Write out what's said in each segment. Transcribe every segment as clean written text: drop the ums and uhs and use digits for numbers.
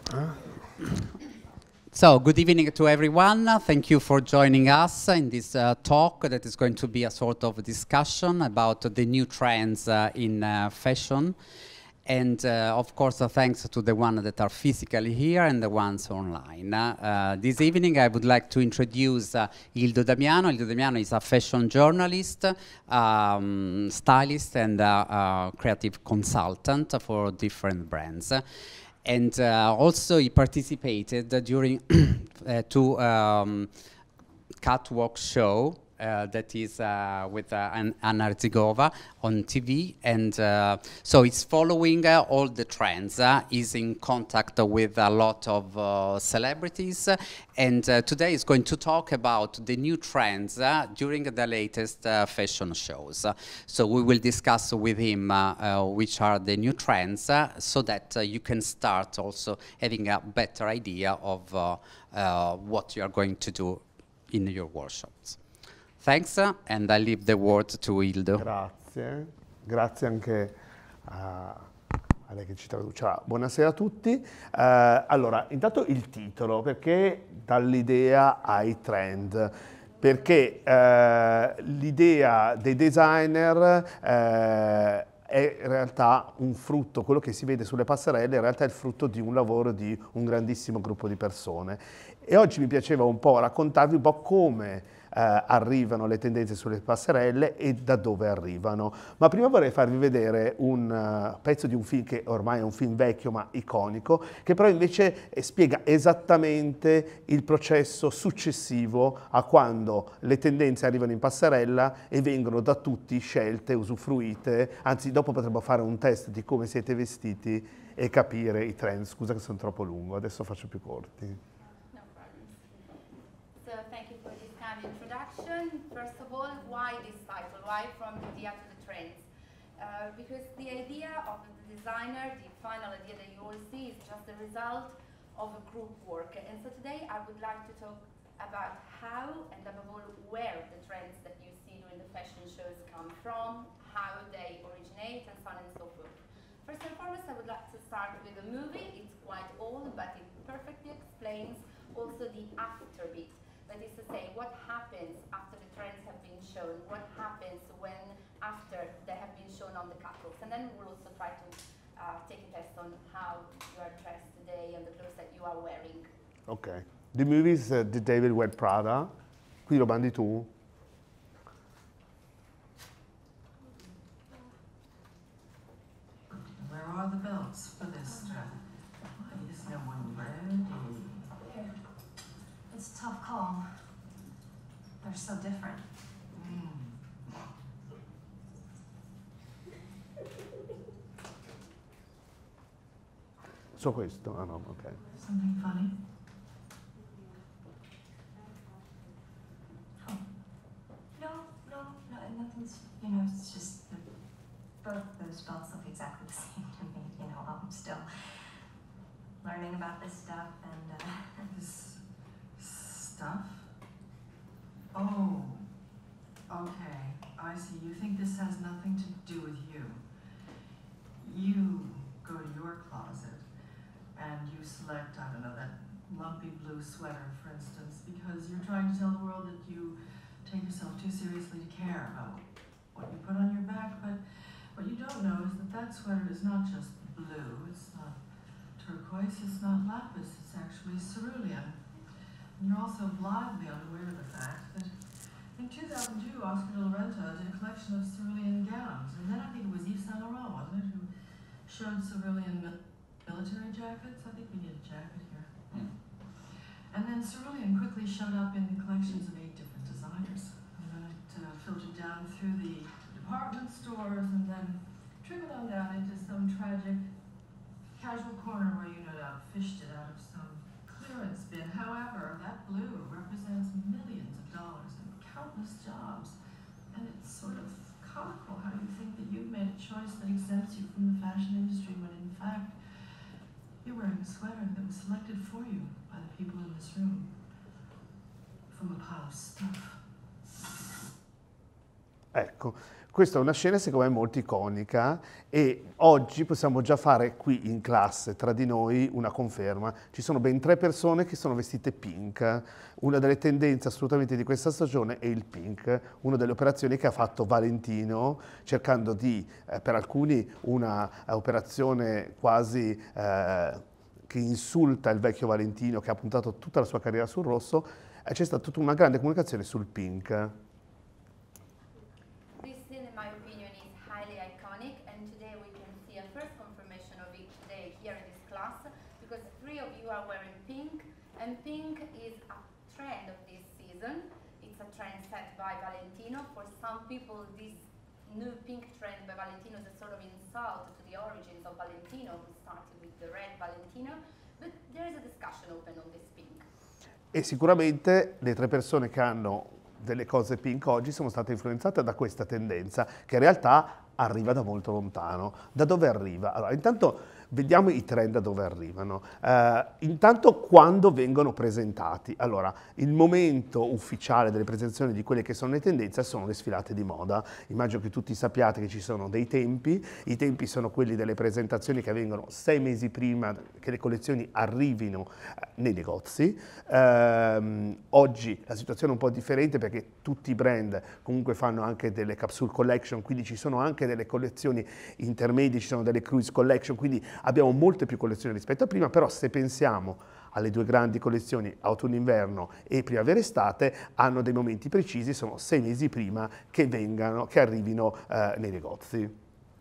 So, good evening to everyone. Thank you for joining us in this talk that is going to be a sort of discussion about the new trends in fashion. And of course, thanks to the ones that are physically here and the ones online. This evening, I would like to introduce Ildo Damiano. Ildo Damiano is a fashion journalist, stylist, and creative consultant for different brands. And also he participated during two catwalk show that is with Anna Ardzigova on TV, and so it's following all the trends. He's in contact with a lot of celebrities, and today he's going to talk about the new trends during the latest fashion shows. So we will discuss with him which are the new trends, so that you can start also having a better idea of what you are going to do in your workshops. Thanks, and I leave the word to Ildo. Grazie, grazie anche a lei che ci traducerà. Buonasera a tutti. Allora, intanto il titolo, perché dall'idea ai trend? Perché l'idea dei designer è in realtà un frutto, quello che si vede sulle passerelle in realtà è il frutto di un lavoro di un grandissimo gruppo di persone. E oggi mi piaceva un po' raccontarvi un po' come arrivano le tendenze sulle passerelle e da dove arrivano. Ma prima vorrei farvi vedere un pezzo di un film che ormai è un film vecchio ma iconico, che però invece spiega esattamente il processo successivo a quando le tendenze arrivano in passerella e vengono da tutti scelte, usufruite. Anzi, dopo potremmo fare un test di come siete vestiti e capire i trend. Scusa che sono troppo lungo, adesso faccio più corti. First of all, why this title? Why from the idea to the trends? Because the idea of the designer, the final idea that you all see, is just the result of a group work. And so today I would like to talk about how and above all where the trends that you see during the fashion shows come from, how they originate, and so on and so forth. First and foremost, I would like to start with a movie. It's quite old, but it perfectly explains also the afterbeat. That is to say, what happens after the trends have been shown, what happens when after they have been shown on the catwalks. And then we'll also try to take a test on how you are dressed today and the clothes that you are wearing. Ok. The movie is The Devil Wear Prada. Qui lo bandi tu? Where are the belts for this trend? Why is no one ready? It's a tough call. They're so different. So questo? Ah no, ok. Something funny? Oh. No, nothing's, it's just both those belts look exactly the same to me, I'm still learning about this stuff and This stuff? Oh, okay. I see. You think this has nothing to do with you. You go to your closet and you select, I don't know, that lumpy blue sweater, for instance, because you're trying to tell the world that you take yourself too seriously to care about what you put on your back. But what you don't know is that that sweater is not just blue, it's not turquoise, it's not lapis, it's actually cerulean. And you're also blithely unaware of the fact that in 2002, Oscar de la Renta did a collection of cerulean gowns. And then I think it was Yves Saint Laurent, wasn't it, who showed cerulean military jackets. I think we need a jacket here. And then cerulean quickly showed up in the collections of 8 different designers. And then it filtered down through the department stores and then trickled on down into some tragic casual corner where you no doubt fished it out of some clearance bin. However, that blue represents millions of dollars and countless jobs. And it's sort of comical how you think that you've made a choice that exempts you from the fashion industry when in fact you're wearing a sweater that was selected for you by the people in this room from a pile of stuff. Ecco, Questa è una scena secondo me molto iconica e oggi possiamo già fare qui in classe tra di noi una conferma. Ci sono ben 3 persone che sono vestite pink. Una delle tendenze assolutamente di questa stagione è il pink, una delle operazioni che ha fatto Valentino cercando di, per alcuni, una operazione quasi che insulta il vecchio Valentino che ha puntato tutta la sua carriera sul rosso, c'è stata tutta una grande comunicazione sul pink. And pink is a trend of this season. It's a trend set by Valentino. For some people, this new pink trend by Valentino is a sort of insult to the origins of Valentino, who started with the red Valentino. But there is a discussion open on this pink. E sicuramente le 3 persone che hanno delle cose pink oggi sono state influenzate da questa tendenza, che in realtà arriva da molto lontano. Da dove arriva? Allora, intanto vediamo i trend da dove arrivano. Intanto quando vengono presentati. Allora, il momento ufficiale delle presentazioni di quelle che sono le tendenze sono le sfilate di moda. Immagino che tutti sappiate che ci sono dei tempi. I tempi sono quelli delle presentazioni che avvengono 6 mesi prima che le collezioni arrivino nei negozi. Oggi la situazione è un po' differente perché tutti i brand comunque fanno anche delle capsule collection, quindi ci sono anche delle collezioni intermedie, ci sono delle cruise collection, quindi abbiamo molte più collezioni rispetto a prima, però se pensiamo alle 2 grandi collezioni autunno-inverno e primavera-estate, hanno dei momenti precisi, sono 6 mesi prima che arrivino nei negozi.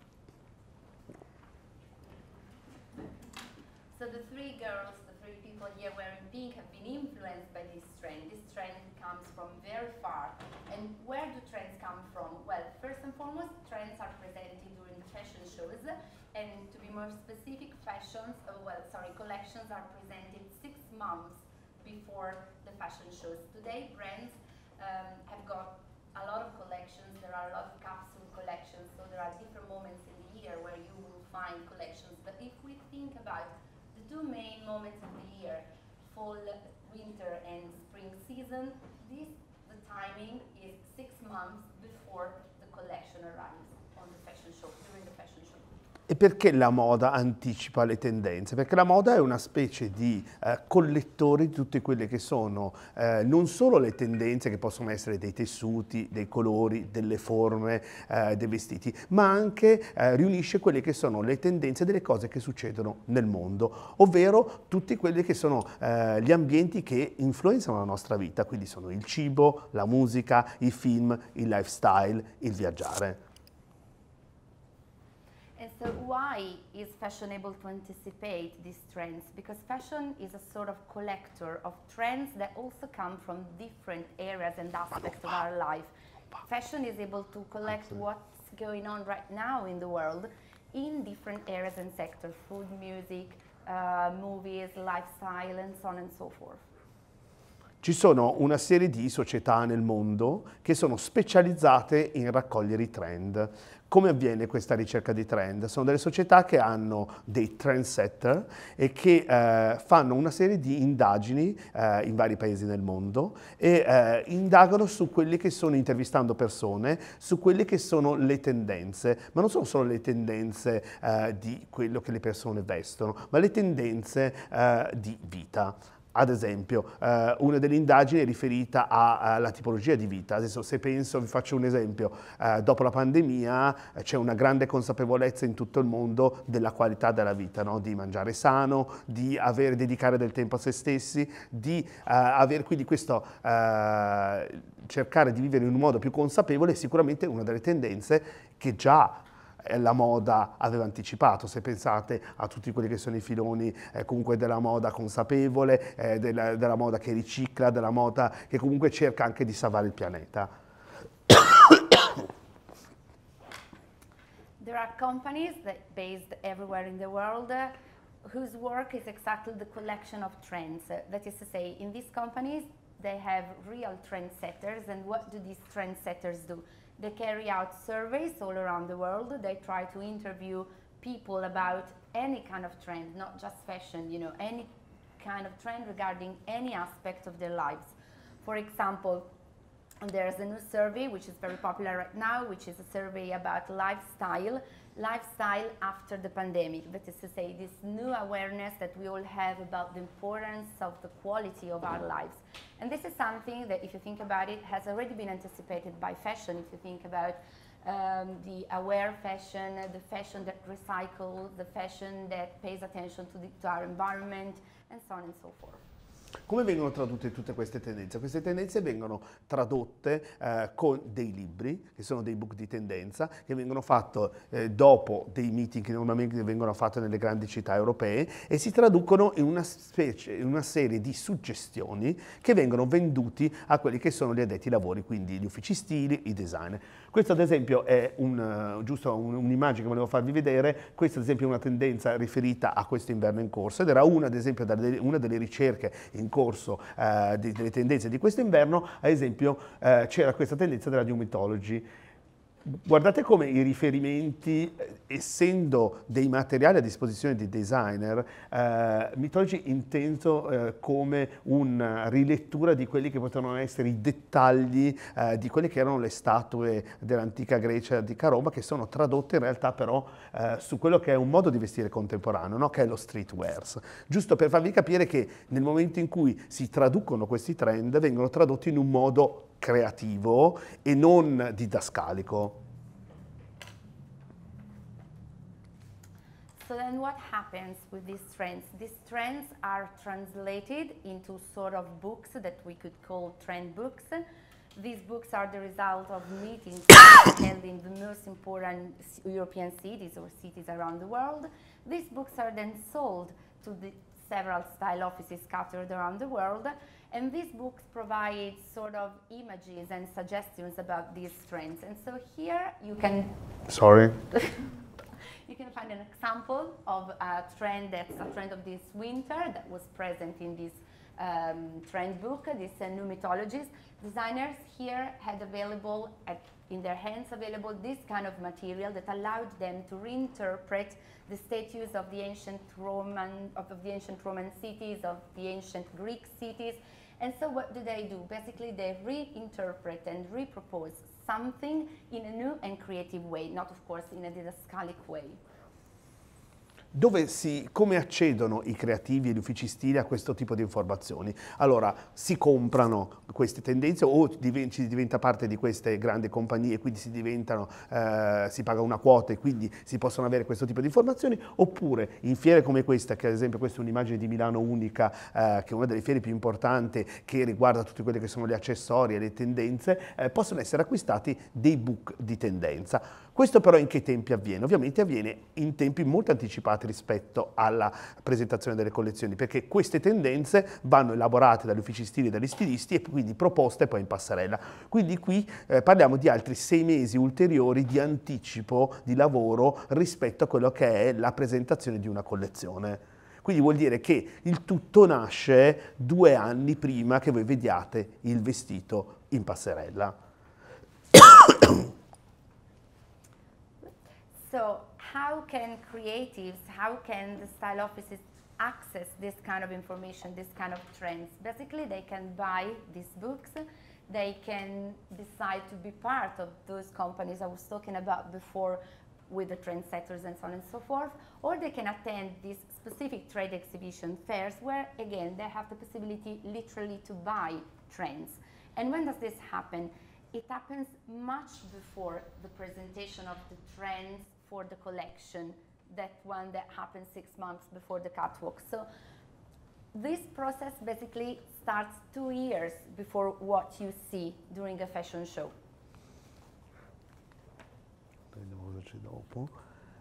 So the 3 girls, the 3 people here wearing pink have been influenced by this trend. This trend comes from very far. And where do trends come from? Well, first and foremost, trends are presented during fashion shows. And to be more specific, collections are presented 6 months before the fashion shows. Today, brands have got a lot of collections. There are a lot of capsule collections, so there are different moments in the year where you will find collections. But if we think about the 2 main moments of the year, fall, winter, and spring season, the timing is 6 months before the collection arrives on the fashion show, during the fashion show. E perché la moda anticipa le tendenze? Perché la moda è una specie di collettore di tutte quelle che sono non solo le tendenze che possono essere dei tessuti, dei colori, delle forme, dei vestiti, ma anche riunisce quelle che sono le tendenze delle cose che succedono nel mondo, ovvero tutti quelli che sono gli ambienti che influenzano la nostra vita, quindi sono il cibo, la musica, i film, il lifestyle, il viaggiare. And so why is fashion able to anticipate these trends? Because fashion is a sort of collector of trends that also come from different areas and aspects of our life. Fashion is able to collect what's going on right now in the world in different areas and sectors: food, music, movies, lifestyle, and so on and so forth. Ci sono una serie di società nel mondo che sono specializzate in raccogliere i trend. Come avviene questa ricerca di trend? Sono delle società che hanno dei trendsetter e che fanno una serie di indagini in vari paesi del mondo e indagano su quelli che sono, intervistando persone, su quelle che sono le tendenze, ma non sono solo le tendenze di quello che le persone vestono, ma le tendenze di vita. Ad esempio, una delle indagini è riferita alla tipologia di vita. Adesso se penso, vi faccio un esempio, dopo la pandemia c'è una grande consapevolezza in tutto il mondo della qualità della vita, no? Di mangiare sano, di dedicare del tempo a se stessi, di avere quindi questo cercare di vivere in un modo più consapevole è sicuramente una delle tendenze che già la moda aveva anticipato. Se pensate a tutti quelli che sono i filoni comunque della moda consapevole, della moda che ricicla, della moda che comunque cerca anche di salvare il pianeta. There are companies based everywhere in the world whose work is exactly the collection of trends. That is to say, in these companies they have real trendsetters, and what do these trendsetters do? They carry out surveys all around the world. They try to interview people about any kind of trend, not just fashion, you know, any kind of trend regarding any aspect of their lives. For example, And there's a new survey which is very popular right now, which is a survey about lifestyle after the pandemic. That is to say, this new awareness that we all have about the importance of the quality of our lives. And this is something that, if you think about it, has already been anticipated by fashion. If you think about the aware fashion, the fashion that recycles, the fashion that pays attention to our environment, and so on and so forth. Come vengono tradotte tutte queste tendenze? Queste tendenze vengono tradotte con dei libri, che sono dei book di tendenza, che vengono fatti dopo dei meeting che normalmente vengono fatti nelle grandi città europee e si traducono in una serie di suggestioni che vengono venduti a quelli che sono gli addetti ai lavori, quindi gli uffici stili, i designer. Questo ad esempio è giusto un'immagine che volevo farvi vedere. Questa ad esempio è una tendenza riferita a questo inverno in corso ed era una ad esempio una delle ricerche in corso delle tendenze di questo inverno. Ad esempio c'era questa tendenza della New Mythology. Guardate come i riferimenti, essendo dei materiali a disposizione di designer, Mythology inteso come una rilettura di quelli che potevano essere i dettagli di quelle che erano le statue dell'antica Grecia e antica Roma, che sono tradotte in realtà però su quello che è un modo di vestire contemporaneo, no? Che è lo streetwear. Giusto per farvi capire che nel momento in cui si traducono questi trend, vengono tradotti in un modo creativo e non didascalico. So then what happens with these trends? These trends are translated into sort of books that we could call trend books. These books are the result of meetings held in the most important European cities or cities around the world. These books are then sold to the several style offices scattered around the world, and these books provide sort of images and suggestions about these trends. And so here you can you can find an example of a trend that's a trend of this winter that was present in this trend book, this New Mythologies. Designers here had available in their hands this kind of material that allowed them to reinterpret the statues of the ancient Roman cities, of the ancient Greek cities. And so what do? Basically they reinterpret and repropose something in a new and creative way, not of course in a didascalic way. Come accedono i creativi e gli uffici stili a questo tipo di informazioni? Allora, si comprano queste tendenze o si diventa parte di queste grandi compagnie, quindi si paga una quota e quindi si possono avere questo tipo di informazioni, oppure in fiere come questa, che ad esempio questa è un'immagine di Milano Unica, che è una delle fiere più importanti che riguarda tutti quelli che sono gli accessori e le tendenze, possono essere acquistati dei book di tendenza. Questo però in che tempi avviene? Ovviamente avviene in tempi molto anticipati rispetto alla presentazione delle collezioni, perché queste tendenze vanno elaborate dagli uffici stili e dagli stilisti e quindi proposte poi in passerella. Quindi qui parliamo di altri 6 mesi ulteriori di anticipo di lavoro rispetto a quello che è la presentazione di una collezione. Quindi vuol dire che il tutto nasce 2 anni prima che voi vediate il vestito in passerella. So how can the style offices access this kind of information, this kind of trends? Basically, they can buy these books, they can decide to be part of those companies I was talking about before with the trendsetters and so on and so forth, or they can attend these specific trade exhibition fairs where, again, they have the possibility literally to buy trends. And when does this happen? It happens much before the presentation of the trends for the collection, that one that happens 6 months before the catwalk. So this process basically starts 2 years before what you see during a fashion show. Vediamo cosa c'è dopo.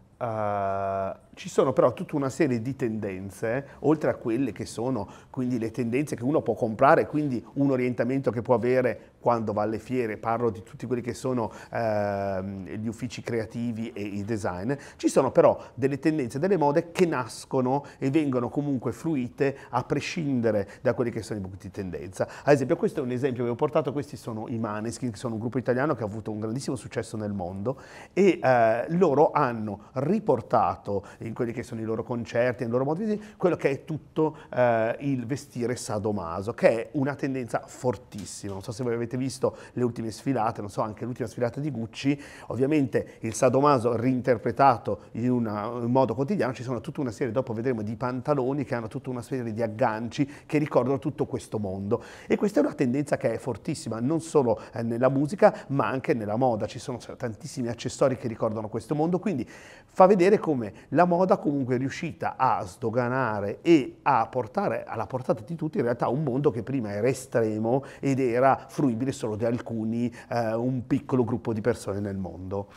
Ci sono però tutta una serie di tendenze, oltre a quelle che sono quindi le tendenze che uno può comprare, quindi un orientamento che può avere quando va alle fiere. Parlo di tutti quelli che sono gli uffici creativi e i design. Ci sono però delle tendenze, delle mode che nascono e vengono comunque fruite a prescindere da quelli che sono i book di tendenza. Ad esempio, questo è un esempio che ho portato, questi sono i Maneskin, che sono un gruppo italiano che ha avuto un grandissimo successo nel mondo e loro hanno riportato in quelli che sono i loro concerti, nei loro modi, quello che è tutto il vestire sadomaso, che è una tendenza fortissima. Non so se voi avete avete visto le ultime sfilate, non so, anche l'ultima sfilata di Gucci, ovviamente il sadomaso reinterpretato in un modo quotidiano, ci sono tutta una serie, dopo vedremo, di pantaloni che hanno tutta una serie di agganci che ricordano tutto questo mondo. E questa è una tendenza che è fortissima, non solo nella musica, ma anche nella moda. Ci sono tantissimi accessori che ricordano questo mondo, quindi fa vedere come la moda comunque è riuscita a sdoganare e a portare alla portata di tutti in realtà un mondo che prima era estremo ed era fruibile solo da alcuni, un piccolo gruppo di persone nel mondo.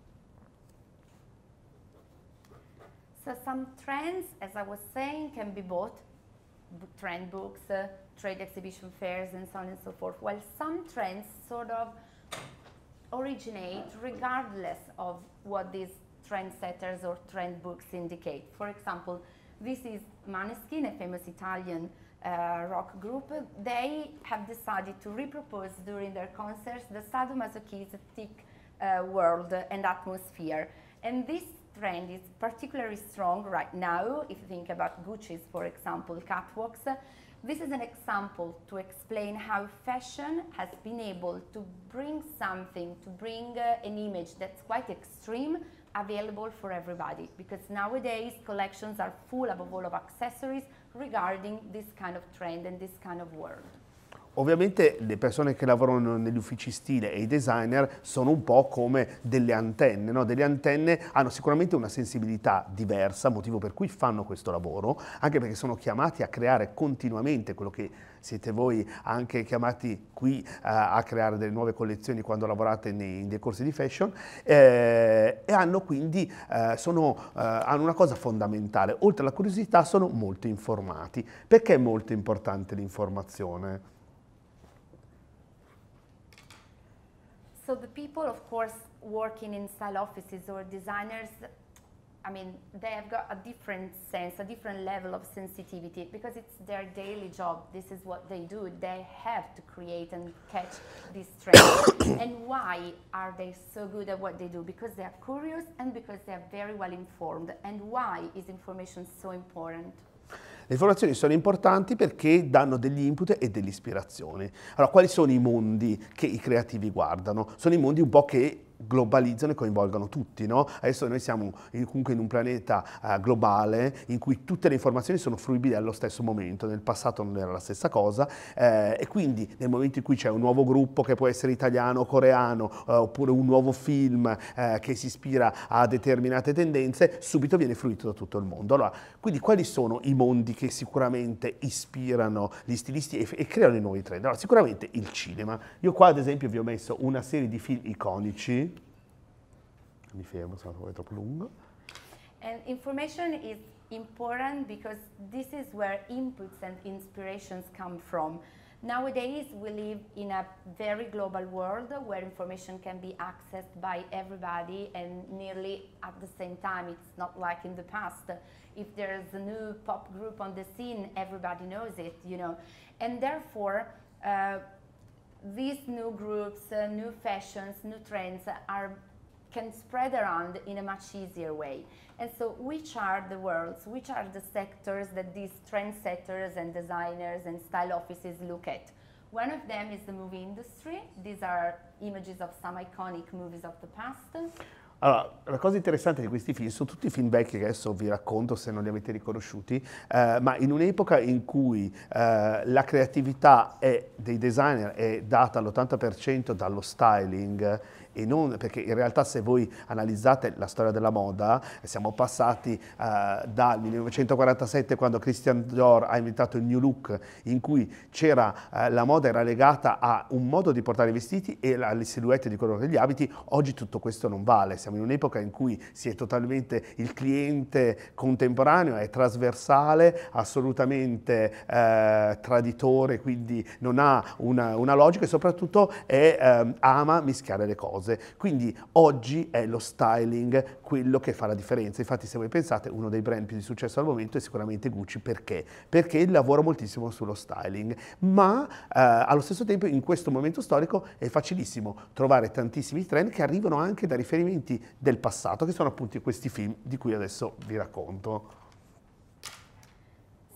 So some trends, as I was saying, can be bought, trend books, trade exhibition fairs, and so on and so forth, while some trends sort of originate regardless of what these trendsetters or trend books indicate. For example, this is Måneskin, a famous Italian rock group. They have decided to repropose during their concerts the sadomasochistic world and atmosphere. And this trend is particularly strong right now. If you think about Gucci's, for example, catwalks, this is an example to explain how fashion has been able to bring something, to bring an image that's quite extreme, available for everybody, because nowadays collections are full above all of accessories regarding this kind of trend and this kind of world. Ovviamente le persone che lavorano negli uffici stile e i designer sono un po' come delle antenne, no? Delle antenne hanno sicuramente una sensibilità diversa, motivo per cui fanno questo lavoro, anche perché sono chiamati a creare continuamente quello che siete voi anche chiamati qui a creare delle nuove collezioni quando lavorate nei corsi di fashion, e hanno quindi hanno una cosa fondamentale: oltre alla curiosità sono molto informati. Perché è molto importante l'informazione? So the people, of course, working in style offices or designers, I mean, they have got a different sense, a different level of sensitivity, because it's their daily job. This is what they do. They have to create and catch these trends. And why are they so good at what they do? Because they are curious and because they are very well informed. And why is information so important? Le informazioni sono importanti perché danno degli input e delle ispirazioni. Allora, quali sono i mondi che i creativi guardano? Sono i mondi un po' che globalizzano e coinvolgono tutti, no? Adesso noi siamo comunque in un pianeta globale in cui tutte le informazioni sono fruibili allo stesso momento. Nel passato non era la stessa cosa, e quindi nel momento in cui c'è un nuovo gruppo che può essere italiano o coreano, oppure un nuovo film che si ispira a determinate tendenze, subito viene fruito da tutto il mondo. Allora, quindi quali sono i mondi che sicuramente ispirano gli stilisti e creano i nuovi trend? Allora, sicuramente il cinema. Io qua ad esempio vi ho messo una serie di film iconici. Mi fermo, se no è troppo lungo. And information is important because this is where inputs and inspirations come from. Nowadays we live in a very global world where information can be accessed by everybody and nearly at the same time. It's not like in the past. If there's a new pop group on the scene, everybody knows it, you know. And therefore, these new groups, new fashions, new trends can spread around in a much easier way. And so which are the worlds, which are the sectors that these trendsetters and designers and style offices look at? One of them is the movie industry. These are images of some iconic movies of the past. Allora, la cosa interessante di questi film sono tutti film vecchi che adesso vi racconto se non li avete riconosciuti, ma in un'epoca in cui la creatività dei designer è data all'80% dallo styling, e non perché in realtà se voi analizzate la storia della moda siamo passati dal 1947, quando Christian Dior ha inventato il New Look, in cui la moda era legata a un modo di portare i vestiti e alle silhouette di colore degli abiti. Oggi tutto questo non vale, siamo in un'epoca in cui si è totalmente, il cliente contemporaneo è trasversale, assolutamente traditore, quindi non ha una logica e soprattutto ama mischiare le cose. Quindi oggi è lo styling quello che fa la differenza. Infatti, se voi pensate, uno dei brand più di successo al momento è sicuramente Gucci. Perché? Perché lavora moltissimo sullo styling, ma allo stesso tempo in questo momento storico è facilissimo trovare tantissimi trend che arrivano anche da riferimenti del passato, che sono appunto questi film di cui adesso vi racconto.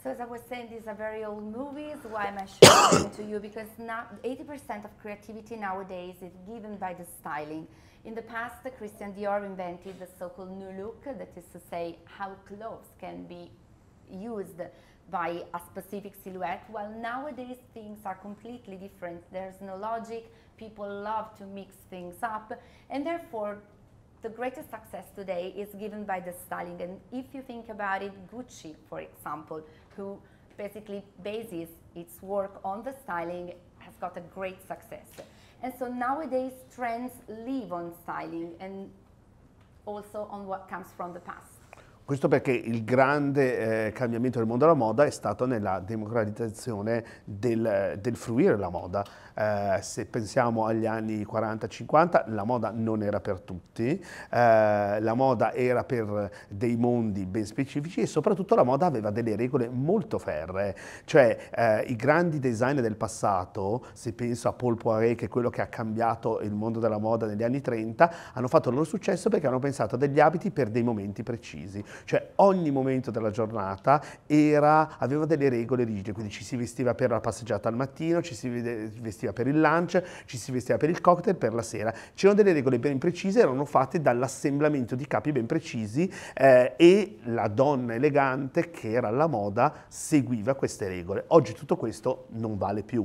So as I was saying, these are very old movies. Why am I showing them to you? Because now 80% of creativity nowadays is given by the styling. In the past, Christian Dior invented the so-called new look, that is to say, how clothes can be used by a specific silhouette, while nowadays things are completely different. There's no logic, people love to mix things up, and therefore the greatest success today is given by the styling. And if you think about it, Gucci, for example, who basically bases its work on the styling, has got a great success. And so nowadays trends live on styling and also on what comes from the past. Questo perché il grande cambiamento del mondo della moda è stato nella democratizzazione del fruire la moda. Se pensiamo agli anni 40-50, la moda non era per tutti, la moda era per dei mondi ben specifici e soprattutto la moda aveva delle regole molto ferree. Cioè i grandi designer del passato, se penso a Paul Poiret, che è quello che ha cambiato il mondo della moda negli anni 30, hanno fatto il loro successo perché hanno pensato a degli abiti per dei momenti precisi. Cioè ogni momento della giornata aveva delle regole rigide, quindi ci si vestiva per la passeggiata al mattino, ci si vestiva per il lunch, ci si vestiva per il cocktail, per la sera. C'erano delle regole ben precise, erano fatte dall'assemblamento di capi ben precisi e la donna elegante che era alla moda seguiva queste regole. Oggi tutto questo non vale più.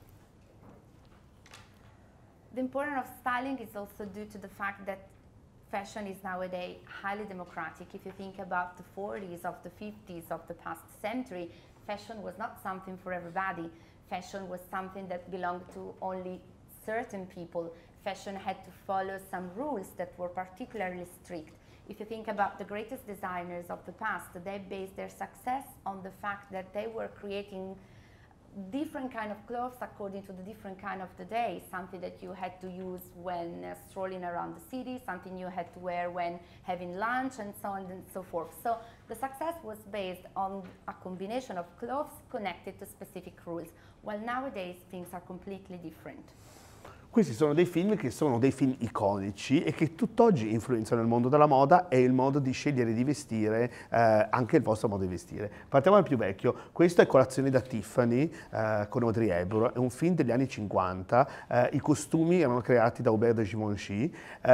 The importance of styling is also due to the fact that fashion is nowadays highly democratic. If you think about the 40s, of the 50s, of the past century, fashion was not something for everybody. Fashion was something that belonged to only certain people. Fashion had to follow some rules that were particularly strict. If you think about the greatest designers of the past, they based their success on the fact that they were creating different kind of clothes according to the different kind of the day, something that you had to use when strolling around the city, something you had to wear when having lunch, and so on and so forth. So the success was based on a combination of clothes connected to specific rules, while nowadays things are completely different. Questi sono dei film che sono dei film iconici e che tutt'oggi influenzano il mondo della moda e il modo di scegliere di vestire, anche il vostro modo di vestire. Partiamo dal più vecchio. Questo è Colazione da Tiffany con Audrey Hepburn, è un film degli anni 50. I costumi erano creati da Hubert de Givenchy.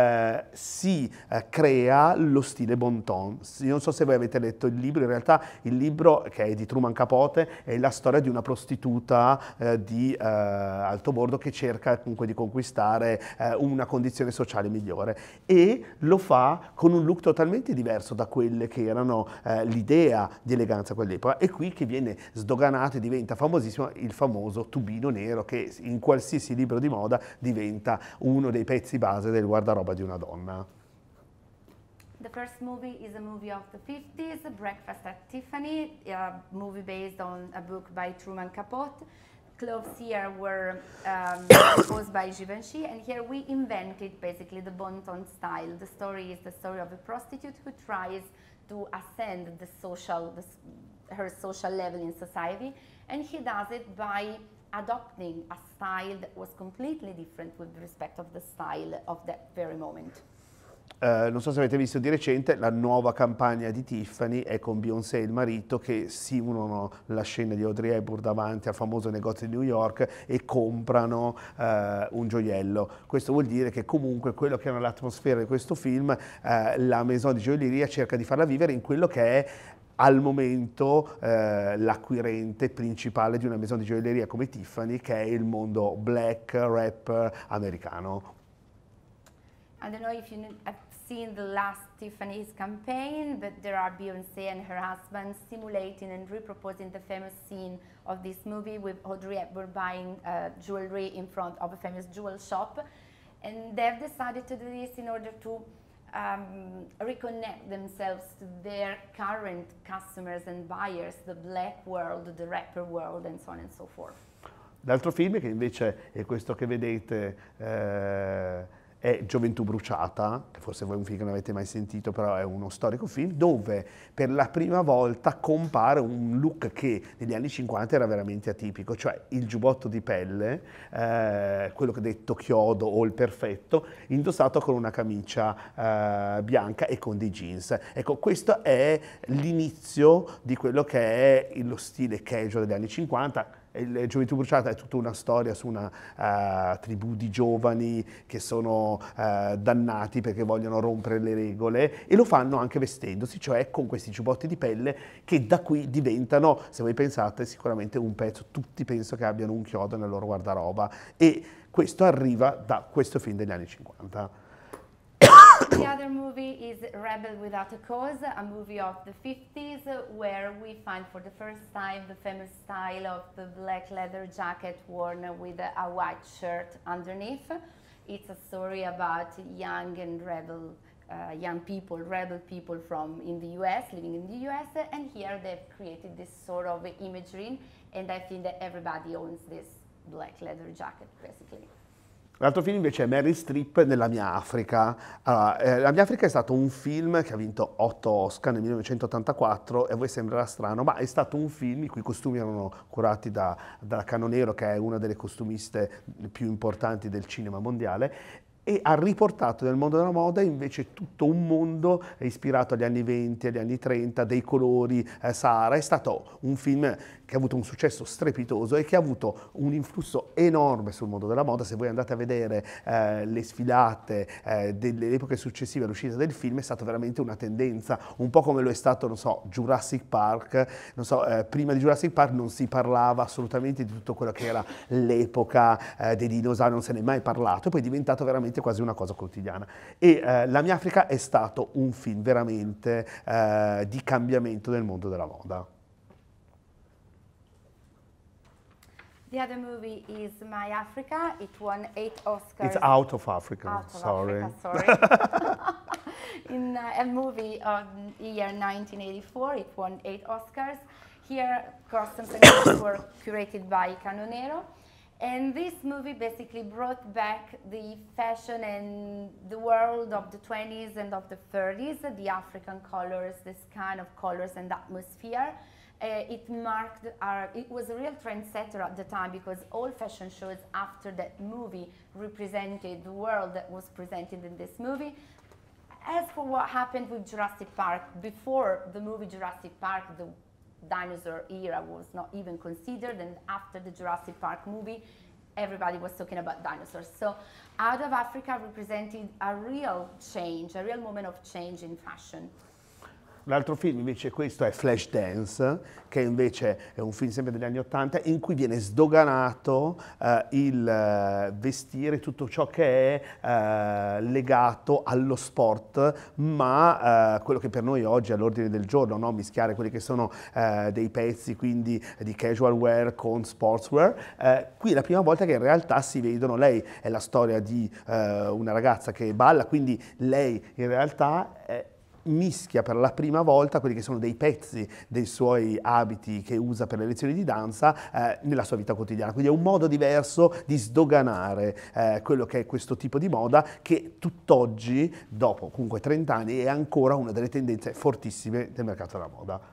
Si crea lo stile bon ton. Io non so se voi avete letto il libro, in realtà il libro, che è di Truman Capote, è la storia di una prostituta di alto bordo che cerca comunque di conquistare una condizione sociale migliore, e lo fa con un look totalmente diverso da quelle che erano l'idea di eleganza a quell'epoca, e qui che viene sdoganato e diventa famosissimo il famoso tubino nero, che in qualsiasi libro di moda diventa uno dei pezzi base del guardaroba di una donna. The first movie is a movie of the 50s, Breakfast at Tiffany, a movie based on a book by Truman Capote. Clothes here were composed by Givenchy, and here we invented basically the bon ton style. The story is the story of a prostitute who tries to ascend her social level in society, and he does it by adopting a style that was completely different with respect of the style of that very moment. Non so se avete visto di recente la nuova campagna di Tiffany è con Beyoncé e il marito che simulano la scena di Audrey Hepburn davanti al famoso negozio di New York e comprano un gioiello. Questo vuol dire che comunque quello che era l'atmosfera di questo film, la maison di gioielleria cerca di farla vivere in quello che è al momento l'acquirente principale di una maison di gioielleria come Tiffany, che è il mondo black rap americano. I don't know if you have seen the last Tiffany's campaign, but there are Beyoncé and her husband simulating and reproposing the famous scene of this movie with Audrey Hepburn buying jewelry in front of a famous jewel shop. And they've decided to do this in order to reconnect themselves to their current customers and buyers, the black world, the rapper world, and so on and so forth. L'altro film che invece è questo che vedete è Gioventù bruciata, che forse voi è un film che non avete mai sentito, però è uno storico film, dove per la prima volta compare un look che negli anni 50 era veramente atipico, cioè il giubbotto di pelle, quello che è detto chiodo o il perfetto, indossato con una camicia bianca e con dei jeans. Ecco, questo è l'inizio di quello che è lo stile casual degli anni 50. Il Gioventù bruciata è tutta una storia su una tribù di giovani che sono dannati perché vogliono rompere le regole, e lo fanno anche vestendosi, cioè con questi giubbotti di pelle che da qui diventano, se voi pensate, sicuramente un pezzo. Tutti penso che abbiano un chiodo nel loro guardaroba, e questo arriva da questo film degli anni 50. The other movie is Rebel Without a Cause, a movie of the 50s where we find for the first time the famous style of the black leather jacket worn with a white shirt underneath. It's a story about young and rebel people from in the US, living in the US, and here they've created this sort of imagery, and I think that everybody owns this black leather jacket basically. L'altro film invece è Meryl Streep nella mia Africa. Allora, La mia Africa è stato un film che ha vinto 8 Oscar nel 1984, e a voi sembrerà strano, ma è stato un film i cui costumi erano curati da Canonero, che è una delle costumiste più importanti del cinema mondiale, e ha riportato nel mondo della moda invece tutto un mondo ispirato agli anni 20, agli anni 30, dei colori Sahara. È stato un film che ha avuto un successo strepitoso e che ha avuto un influsso enorme sul mondo della moda. Se voi andate a vedere le sfilate delle epoche successive all'uscita del film, è stata veramente una tendenza, un po' come lo è stato, non so, Jurassic Park. Non so, prima di Jurassic Park non si parlava assolutamente di tutto quello che era l'epoca dei dinosauri, non se ne è mai parlato, e poi è diventato veramente quasi una cosa quotidiana. E La mia Africa è stato un film veramente di cambiamento nel mondo della moda. The other movie is My Africa. It won 8 Oscars. It's Out of Africa, Out of sorry. Africa, sorry. In a movie of the year 1984, it won 8 Oscars. Here, costumes and clothes were curated by Canonero. And this movie basically brought back the fashion and the world of the 20s and of the 30s, the African colors, this kind of colors and atmosphere. It was a real trendsetter at the time, because all fashion shows after that movie represented the world that was presented in this movie. As for what happened with Jurassic Park, before the movie Jurassic Park, the dinosaur era was not even considered, and after the Jurassic Park movie, everybody was talking about dinosaurs. So Out of Africa represented a real change, a real moment of change in fashion. L'altro film invece questo è Flashdance, che invece è un film sempre degli anni '80 in cui viene sdoganato il vestire tutto ciò che è legato allo sport, ma quello che per noi oggi è all'ordine del giorno, no? Mischiare quelli che sono dei pezzi quindi di casual wear con sportswear. Qui è la prima volta che in realtà si vedono, lei è la storia di una ragazza che balla, quindi lei in realtà mischia per la prima volta quelli che sono dei pezzi dei suoi abiti che usa per le lezioni di danza nella sua vita quotidiana. Quindi è un modo diverso di sdoganare quello che è questo tipo di moda, che tutt'oggi, dopo comunque 30 anni, è ancora una delle tendenze fortissime del mercato della moda.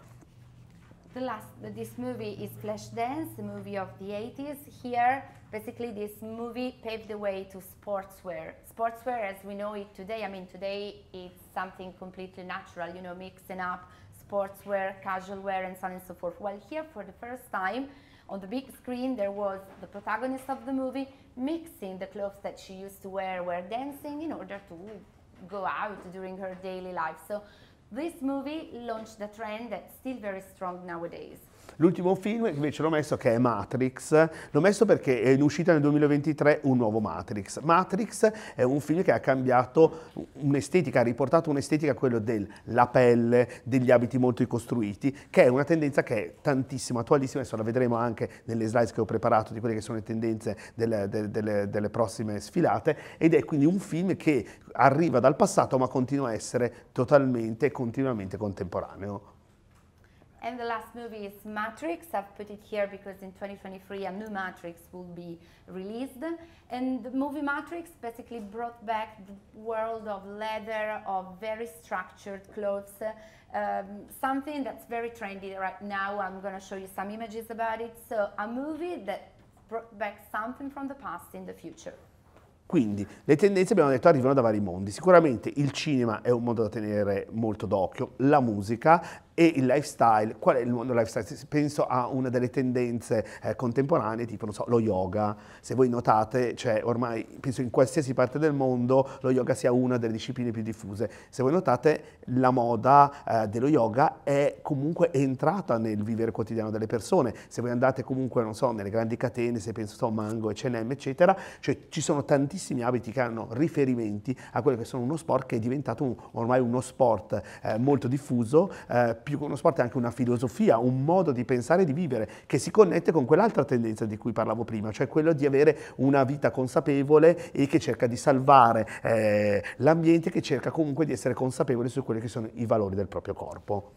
This movie is Flashdance, a movie of the 80s. Here, basically, this movie paved the way to sportswear. Sportswear, as we know it today, I mean, today it's something completely natural, you know, mixing up sportswear, casual wear, and so on and so forth. Well, here, for the first time, on the big screen, there was the protagonist of the movie mixing the clothes that she used to wear while dancing in order to go out during her daily life. So this movie launched a trend that's still very strong nowadays. L'ultimo film invece l'ho messo, che è Matrix. L'ho messo perché è in uscita nel 2023 un nuovo Matrix. Matrix è un film che ha cambiato un'estetica, ha riportato un'estetica, quello della pelle, degli abiti molto ricostruiti, che è una tendenza che è tantissimo attualissima. Adesso la vedremo anche nelle slides che ho preparato di quelle che sono le tendenze delle prossime sfilate, ed è quindi un film che arriva dal passato ma continua a essere totalmente e continuamente contemporaneo. And the last movie is Matrix. I've put it here because in 2023 a new Matrix will be released. And the movie Matrix basically brought back the world of leather, of very structured clothes, something that's very trendy right now. I'm going to show you some images about it. So a movie that brought back something from the past in the future. Quindi le tendenze, abbiamo detto, arrivano da vari mondi. Sicuramente il cinema è un mondo da tenere molto d'occhio, la musica e il lifestyle. Qual è il mondo lifestyle? Penso a una delle tendenze contemporanee, tipo, non so, lo yoga. Se voi notate, cioè ormai penso in qualsiasi parte del mondo lo yoga sia una delle discipline più diffuse. Se voi notate, la moda dello yoga è comunque entrata nel vivere quotidiano delle persone. Se voi andate comunque, non so, nelle grandi catene, se penso a Mango, H&M, eccetera, cioè ci sono tantissimi abiti che hanno riferimenti a quello che sono uno sport che è diventato ormai uno sport molto diffuso, più che uno sport è anche una filosofia, un modo di pensare e di vivere che si connette con quell'altra tendenza di cui parlavo prima, cioè quello di avere una vita consapevole e che cerca di salvare l'ambiente, che cerca comunque di essere consapevole su quelli che sono i valori del proprio corpo.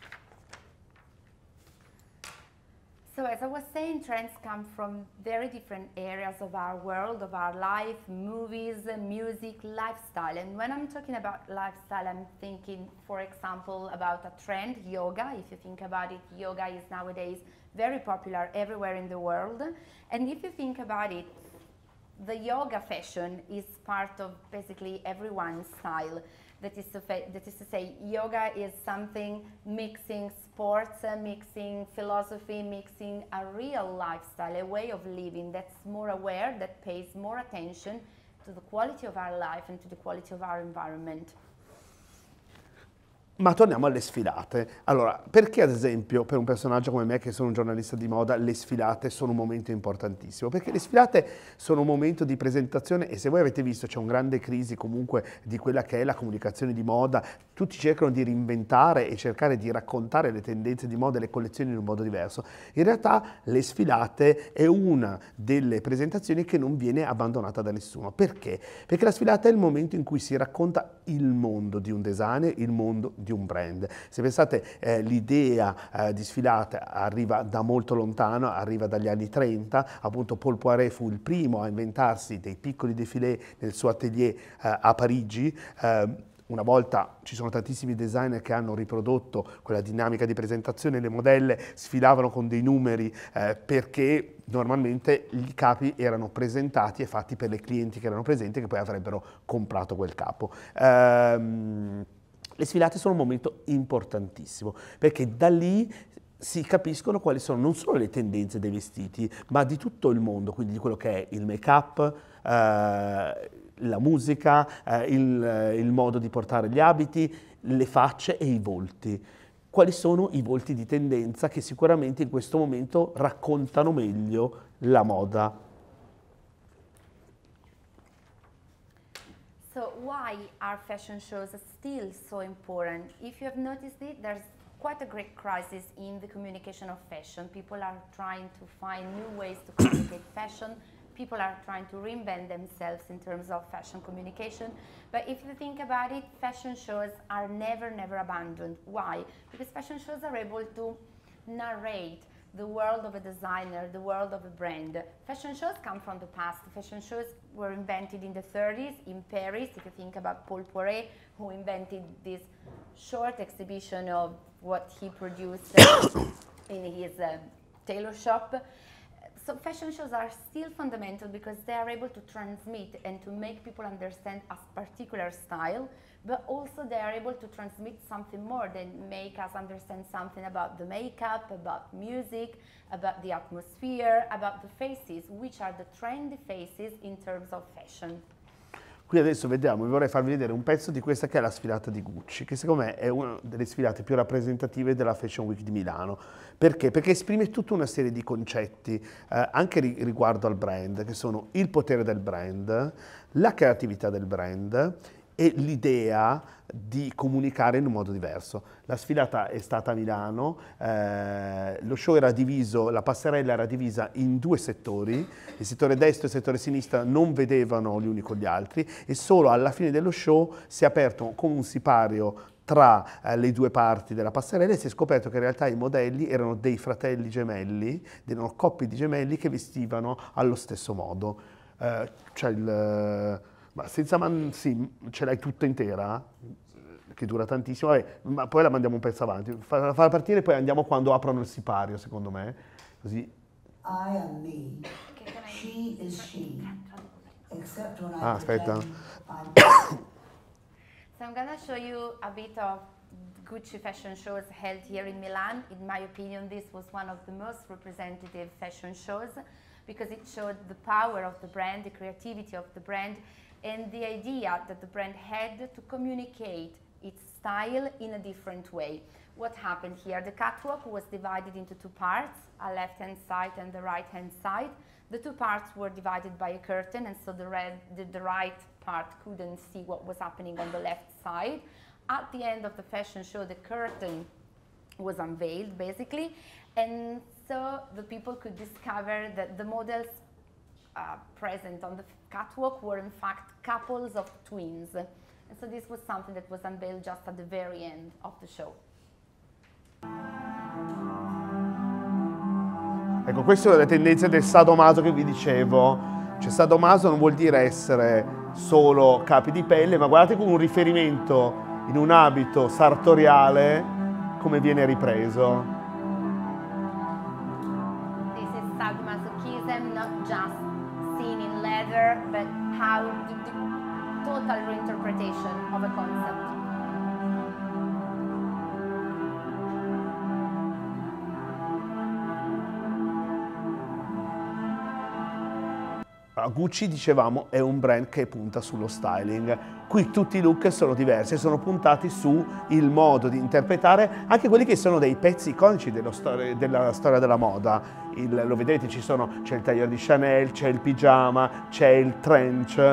So as I was saying, trends come from very different areas of our world, of our life, movies, music, lifestyle. And when I'm talking about lifestyle, I'm thinking, for example, about a trend, yoga. If you think about it, yoga is nowadays very popular everywhere in the world. And if you think about it, the yoga fashion is part of basically everyone's style. That is to say, yoga is something mixing sports, mixing philosophy, mixing a real lifestyle, a way of living that's more aware, that pays more attention to the quality of our life and to the quality of our environment. Ma torniamo alle sfilate. Allora, perché ad esempio per un personaggio come me, che sono un giornalista di moda, le sfilate sono un momento importantissimo? Perché le sfilate sono un momento di presentazione e se voi avete visto c'è una grande crisi comunque di quella che è la comunicazione di moda, tutti cercano di reinventare e cercare di raccontare le tendenze di moda e le collezioni in un modo diverso. In realtà le sfilate è una delle presentazioni che non viene abbandonata da nessuno. Perché? Perché la sfilata è il momento in cui si racconta il mondo di un designer, il mondo di un brand. Se pensate, l'idea di sfilate arriva da molto lontano, arriva dagli anni 30, appunto Paul Poiret fu il primo a inventarsi dei piccoli défilé nel suo atelier a Parigi. Una volta ci sono tantissimi designer che hanno riprodotto quella dinamica di presentazione, le modelle sfilavano con dei numeri perché normalmente i capi erano presentati e fatti per le clienti che erano presenti e che poi avrebbero comprato quel capo. Le sfilate sono un momento importantissimo perché da lì si capiscono quali sono non solo le tendenze dei vestiti, ma di tutto il mondo, quindi di quello che è il make-up, la musica, il modo di portare gli abiti, le facce e i volti. Quali sono i volti di tendenza che sicuramente in questo momento raccontano meglio la moda? So why are fashion shows still so important? If you have noticed it, there's quite a great crisis in the communication of fashion. People are trying to find new ways to communicate fashion. People are trying to reinvent themselves in terms of fashion communication. But if you think about it, fashion shows are never abandoned. Why? Because fashion shows are able to narrate the world of a designer, the world of a brand. Fashion shows come from the past. Fashion shows were invented in the 30s in Paris. If you think about Paul Poiret, who invented this short exhibition of what he produced in his tailor shop. So fashion shows are still fundamental because they are able to transmit and to make people understand a particular style, but also they are able to transmit something more. They make us understand something about the makeup, about music, about the atmosphere, about the faces, which are the trendy faces in terms of fashion. Qui adesso vediamo, vi vorrei farvi vedere un pezzo di questa che è la sfilata di Gucci, che secondo me è una delle sfilate più rappresentative della Fashion Week di Milano. Perché? Perché esprime tutta una serie di concetti, anche riguardo al brand, che sono il potere del brand, la creatività del brand, e l'idea di comunicare in un modo diverso. La sfilata è stata a Milano, lo show era diviso, la passerella era divisa in 2 settori, il settore destro e il settore sinistra non vedevano gli uni con gli altri e solo alla fine dello show si è aperto con un sipario tra le 2 parti della passerella e si è scoperto che in realtà i modelli erano dei fratelli gemelli, erano coppie di gemelli che vestivano allo stesso modo. C'è il... Ma senza sì, ce l'hai tutta intera? Che dura tantissimo, vabbè, ma poi la mandiamo un pezzo avanti. Farla partire e poi andiamo quando aprono il sipario, secondo me. Così. I am me. She is she. Except when I aspetta. So I'm gonna show you a bit of Gucci fashion shows held here in Milan. In my opinion, this was one of the most representative fashion shows because it showed the power of the brand, the creativity of the brand, and the idea that the brand had to communicate its style in a different way. What happened here? The catwalk was divided into 2 parts, a left-hand side and the right-hand side. The 2 parts were divided by a curtain, and so the right part couldn't see what was happening on the left side. At the end of the fashion show, the curtain was unveiled, basically, and so the people could discover that the models present on the catwalk were in fact couples of twins. And so this was something that was unveiled just at the very end of the show. Ecco, queste sono le tendenze del sadomaso che vi dicevo. Cioè, sadomaso non vuol dire essere solo capi di pelle, ma guardate con un riferimento in un abito sartoriale come viene ripreso. This is sadomasochism, not just seen in leather, but how the total reinterpretation of a concept. Gucci, dicevamo, è un brand che punta sullo styling. Qui tutti i look sono diversi, sono puntati sul modo di interpretare anche quelli che sono dei pezzi iconici della storia della moda. Lo vedete, c'è il tailleur di Chanel, c'è il pigiama, c'è il trench. So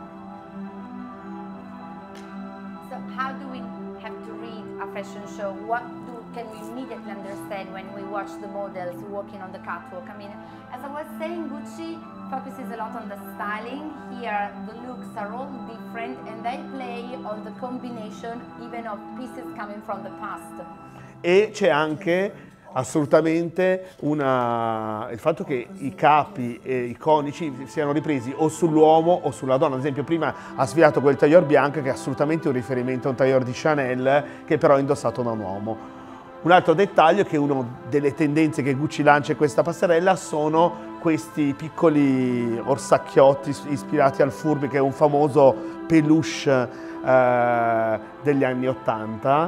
how do we have to read a fashion show? What can we immediately understand when we watch the models walking on the catwalk? I mean, as I was saying, Gucci focuses a lot on the styling. Here the looks are all different and they play on the combination even of pieces coming from the past. E c'è anche assolutamente il fatto che i capi iconici siano ripresi o sull'uomo o sulla donna. Ad esempio prima ha sfilato quel tailleur bianco che è assolutamente un riferimento a un tailleur di Chanel che però è indossato da un uomo. Un altro dettaglio è che una delle tendenze che Gucci lancia in questa passerella sono questi piccoli orsacchiotti ispirati al Furby, che è un famoso peluche degli anni '80.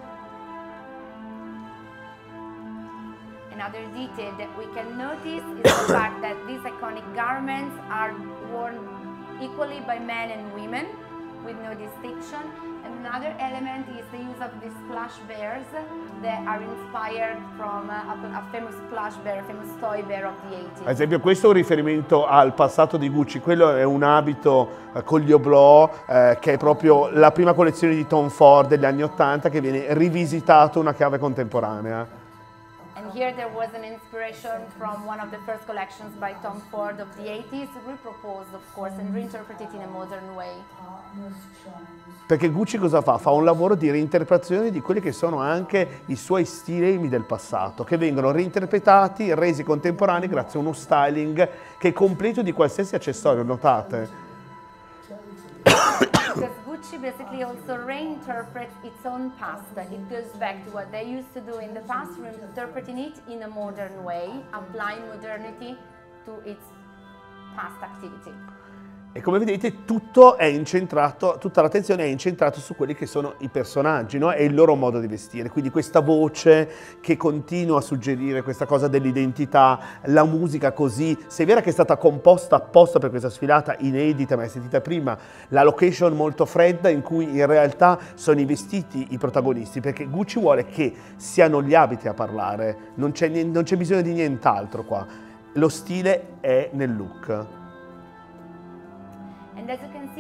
Another detail that we can notice is the fact that these iconic garments are worn equally by men and women with no distinction. And another element is the use of these plush bears that are inspired from a famous plush bear, a famous toy bear of the 80s. Ad esempio questo è un riferimento al passato di Gucci, quello è un abito con gli oblò che è proprio la prima collezione di Tom Ford degli anni '80 che viene rivisitato una chiave contemporanea. And here there was an inspiration from one of the first collections by Tom Ford of the 80s, reproposed of course and reinterpreted in a modern way. Perché Gucci cosa fa? Fa un lavoro di reinterpretazione di quelli che sono anche i suoi stilemi del passato, che vengono reinterpretati, resi contemporanei grazie a uno styling che è completo di qualsiasi accessorio, notate? Because Gucci basically also reinterprets its own past. It goes back to what they used to do in the past, reinterpreting it in a modern way, applying modernity to its past activity. E come vedete tutto è incentrato, tutta l'attenzione è incentrata su quelli che sono i personaggi, no? E il loro modo di vestire, quindi questa voce che continua a suggerire questa cosa dell'identità, la musica così, se è vera che è stata composta apposta per questa sfilata, inedita, mai sentita prima, la location molto fredda in cui in realtà sono i vestiti i protagonisti, perché Gucci vuole che siano gli abiti a parlare, non c'è bisogno di nient'altro qua, lo stile è nel look. And as you can see,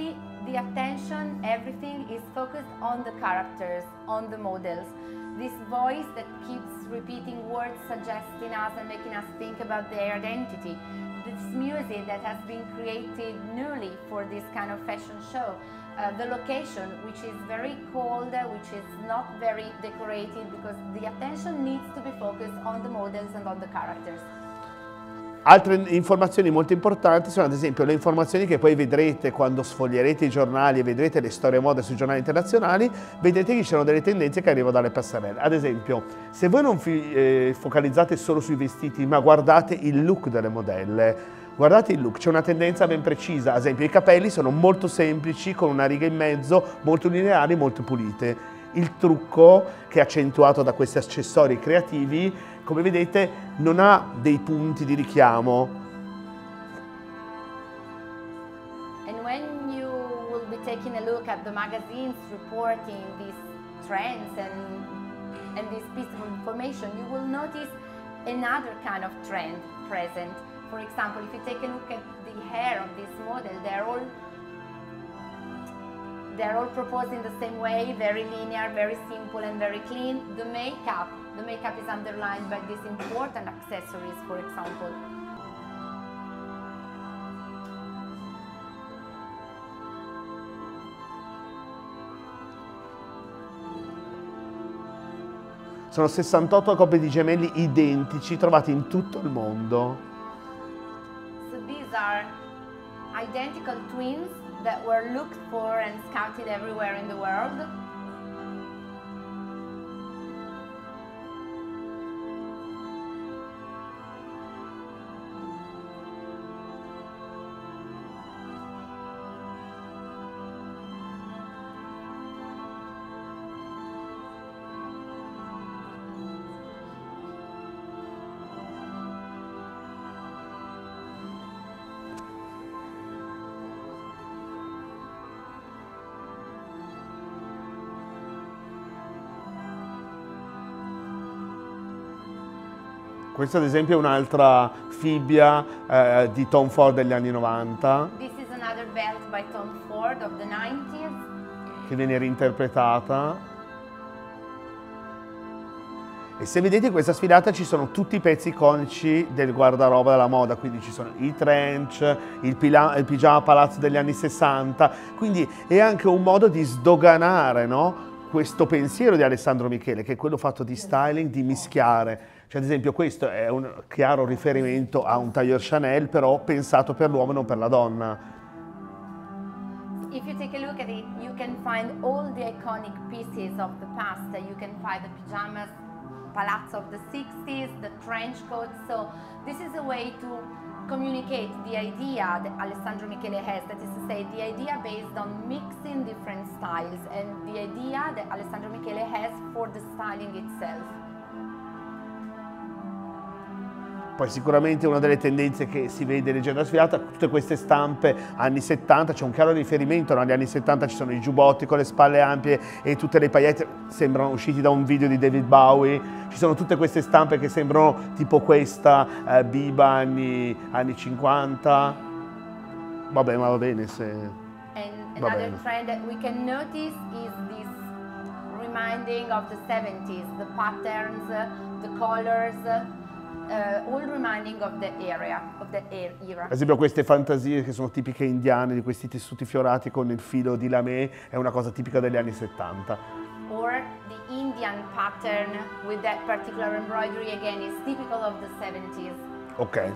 the attention, everything is focused on the characters, on the models. This voice that keeps repeating words, suggesting us and making us think about their identity. This music that has been created newly for this kind of fashion show. The location, which is very cold, which is not very decorated, because the attention needs to be focused on the models and on the characters. Altre informazioni molto importanti sono ad esempio le informazioni che poi vedrete quando sfoglierete i giornali e vedrete le storie moda sui giornali internazionali, vedrete che ci sono delle tendenze che arrivano dalle passerelle. Ad esempio, se voi non focalizzate solo sui vestiti, ma guardate il look delle modelle, guardate il look, c'è una tendenza ben precisa. Ad esempio, i capelli sono molto semplici, con una riga in mezzo, molto lineari, molto pulite. Il trucco, che è accentuato da questi accessori creativi, come vedete non ha dei punti di richiamo. And when you will be taking a look at the magazines reporting these trends and this piece of information, you will notice another kind of trend present. For example, if you take a look at the hair of this model, they're all proposed in the same way, very linear, very simple and very clean. The makeup is underlined by these important accessories, for example. Sono 68 coppie di gemelli identici trovati in tutto il mondo. So these are identical twins that were looked for and scouted everywhere in the world. Questa ad esempio è un'altra fibbia di Tom Ford degli anni 90. This is another belt by Tom Ford of the 90s. Che viene reinterpretata. E se vedete questa sfilata ci sono tutti i pezzi iconici del guardaroba della moda, quindi ci sono i trench, il pigiama palazzo degli anni 60, quindi è anche un modo di sdoganare, no? Questo pensiero di Alessandro Michele, che è quello fatto di styling, di mischiare. Cioè, ad esempio, questo è un chiaro riferimento a un tailleur Chanel, però pensato per l'uomo e non per la donna. If you take a look at it, you can find all the iconic pieces of the past. You can find the pajamas, palazzo of the 60s, the trench coat. So this is a way to communicate the idea that Alessandro Michele has, that is to say, the idea based on mixing different styles and the idea that Alessandro Michele has for the styling itself. Poi sicuramente una delle tendenze che si vede leggendo la sfilata, tutte queste stampe anni 70, c'è un chiaro riferimento, no? Negli anni 70 ci sono i giubbotti con le spalle ampie e tutte le paillette, sembrano usciti da un video di David Bowie, ci sono tutte queste stampe che sembrano tipo questa, Biba anni 50, vabbè, ma va bene se... And another trend that we can notice is this reminding of the 70s, the patterns, the colors, all reminding of the era. Ad esempio queste fantasie che sono tipiche indiane, di questi tessuti fiorati con il filo di lamé, è una cosa tipica degli anni 70. Or the Indian pattern with that particular embroidery, again, is typical of the 70s. Ok.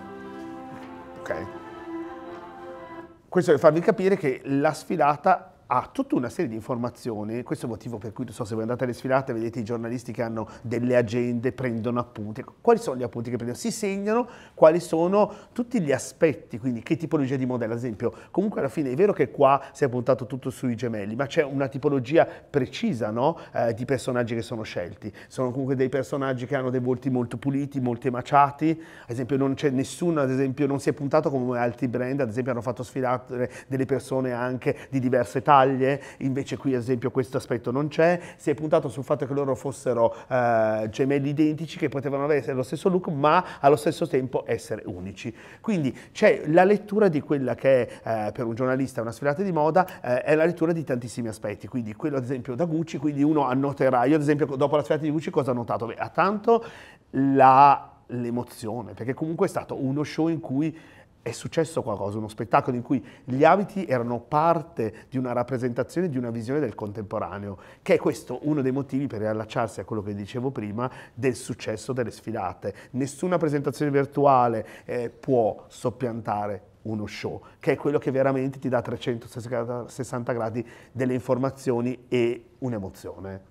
Questo per farvi capire che la sfilata ha tutta una serie di informazioni, questo è il motivo per cui, non so, se voi andate alle sfilate vedete i giornalisti che hanno delle agende, prendono appunti. Quali sono gli appunti che prendono? Si segnano quali sono tutti gli aspetti, quindi che tipologia di modello, ad esempio. Comunque alla fine è vero che qua si è puntato tutto sui gemelli, ma c'è una tipologia precisa, no? Di personaggi che sono scelti. Sono comunque dei personaggi che hanno dei volti molto puliti, molto emaciati, ad esempio non c'è nessuno, ad esempio non si è puntato come altri brand, ad esempio hanno fatto sfilare delle persone anche di diverse taglie, taglie, invece qui ad esempio questo aspetto non c'è, si è puntato sul fatto che loro fossero gemelli identici che potevano avere lo stesso look ma allo stesso tempo essere unici. Quindi c'è la lettura di quella che è per un giornalista una sfilata di moda, è la lettura di tantissimi aspetti, quindi quello ad esempio da Gucci, quindi uno annoterà, io ad esempio dopo la sfilata di Gucci cosa ho notato? Beh, a tanto l'emozione, perché comunque è stato uno show in cui è successo qualcosa, uno spettacolo in cui gli abiti erano parte di una rappresentazione, di una visione del contemporaneo, che è questo uno dei motivi per riallacciarsi a quello che dicevo prima del successo delle sfilate. Nessuna presentazione virtuale può soppiantare uno show, che è quello che veramente ti dà a 360 gradi delle informazioni e un'emozione.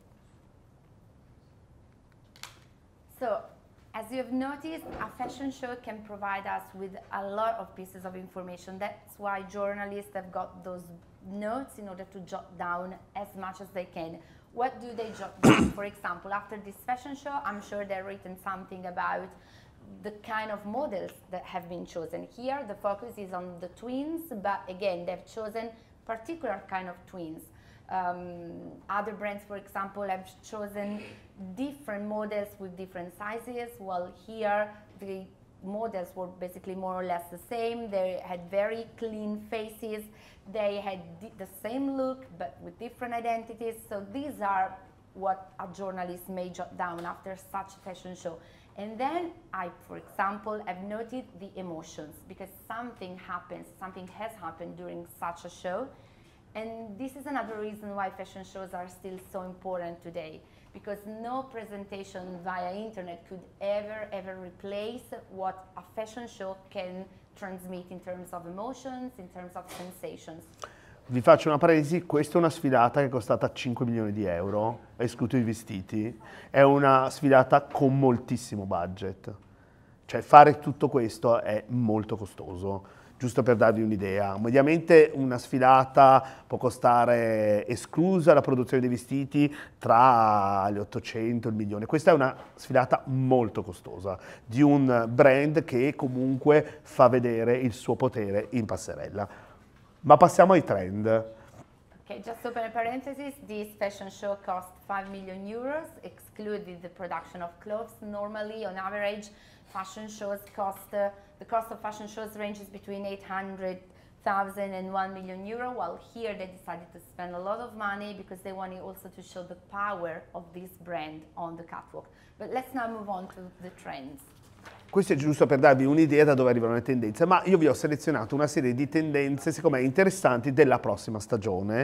So, as you have noticed, a fashion show can provide us with a lot of pieces of information. That's why journalists have got those notes in order to jot down as much as they can. What do they jot down? For example, after this fashion show, I'm sure they've written something about the kind of models that have been chosen. Here, the focus is on the twins, but again, they've chosen particular kind of twins. Other brands, for example, have chosen different models with different sizes, while here the models were basically more or less the same. They had very clean faces, they had the same look but with different identities. So these are what a journalist may jot down after such a fashion show. And then I, for example, have noted the emotions, because something happens, something has happened during such a show. And this is another reason why fashion shows are still so important today, because no presentation via internet could ever replace what a fashion show can transmit in terms of emotions, in terms of sensations. Vi faccio una parentesi, questa è una sfilata che è costata 5 milioni di euro, escluso i vestiti, è una sfilata con moltissimo budget, cioè fare tutto questo è molto costoso. Giusto per darvi un'idea, mediamente una sfilata può costare, esclusa la produzione dei vestiti, tra gli 800 e il milione. Questa è una sfilata molto costosa, di un brand che comunque fa vedere il suo potere in passerella. Ma passiamo ai trend. Okay, just open a parenthesis, this fashion show cost 5 million euros, excluding the production of clothes. Normally, on average, fashion shows cost, the cost of fashion shows ranges between 800,000 and 1 million euro, while here they decided to spend a lot of money because they wanted also to show the power of this brand on the catwalk. But let's now move on to the trends. Questo è giusto per darvi un'idea da dove arrivano le tendenze, ma io vi ho selezionato una serie di tendenze, secondo me, interessanti della prossima stagione,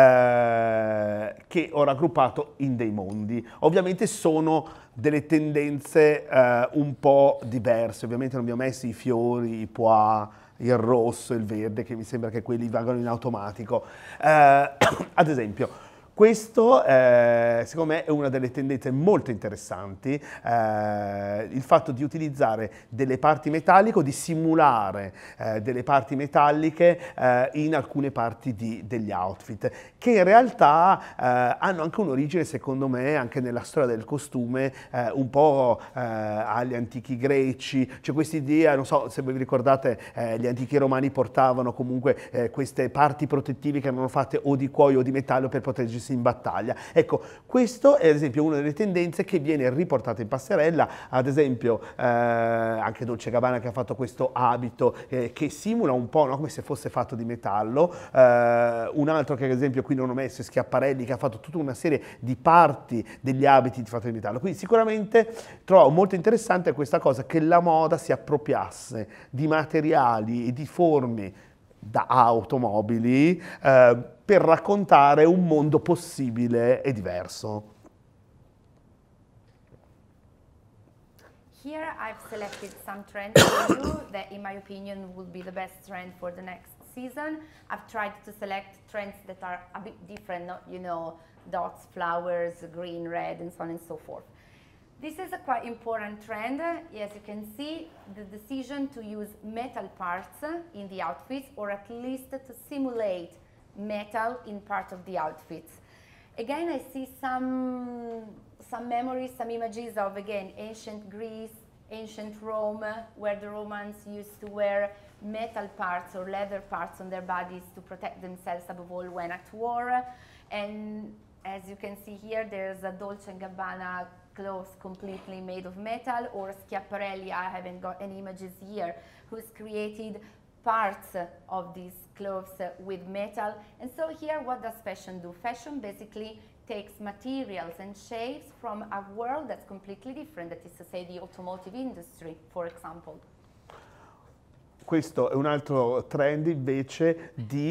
che ho raggruppato in dei mondi. Ovviamente sono delle tendenze un po' diverse, ovviamente non vi ho messo i fiori, i pois, il rosso, il verde, che mi sembra che quelli vagano in automatico. Ad esempio, questo, secondo me, è una delle tendenze molto interessanti, il fatto di utilizzare delle parti metalliche o di simulare delle parti metalliche in alcune parti degli outfit, che in realtà hanno anche un'origine, secondo me, anche nella storia del costume, un po' agli antichi greci. C'è questa idea, non so se voi vi ricordate, gli antichi romani portavano comunque queste parti protettive che erano fatte o di cuoio o di metallo per proteggersi in battaglia. Ecco, questo è ad esempio una delle tendenze che viene riportata in passerella, ad esempio anche Dolce & Gabbana che ha fatto questo abito che simula un po', no, come se fosse fatto di metallo, un altro che ad esempio qui non ho messo è Schiaparelli, che ha fatto tutta una serie di parti degli abiti fatti di metallo. Quindi sicuramente trovo molto interessante questa cosa, che la moda si appropriasse di materiali e di forme da automobili per raccontare un mondo possibile e diverso. Here I've selected some trends for you that in my opinion will be the best trend for the next season. I've tried to select trends that are a bit different, not, you know, dots, flowers, green, red, and so on and so forth. This is a quite important trend. As you can see, the decision to use metal parts in the outfits, or at least to simulate metal in part of the outfits. Again, I see some memories, some images of, again, ancient Greece, ancient Rome, where the Romans used to wear metal parts or leather parts on their bodies to protect themselves above all when at war. And as you can see here, there's a Dolce & Gabbana clothes completely made of metal, or Schiaparelli, I haven't got any images here, who's created parts of these clothes with metal. And so here, what does fashion do? Fashion basically takes materials and shapes from a world that's completely different, that is to say the automotive industry, for example. Questo è un altro trend invece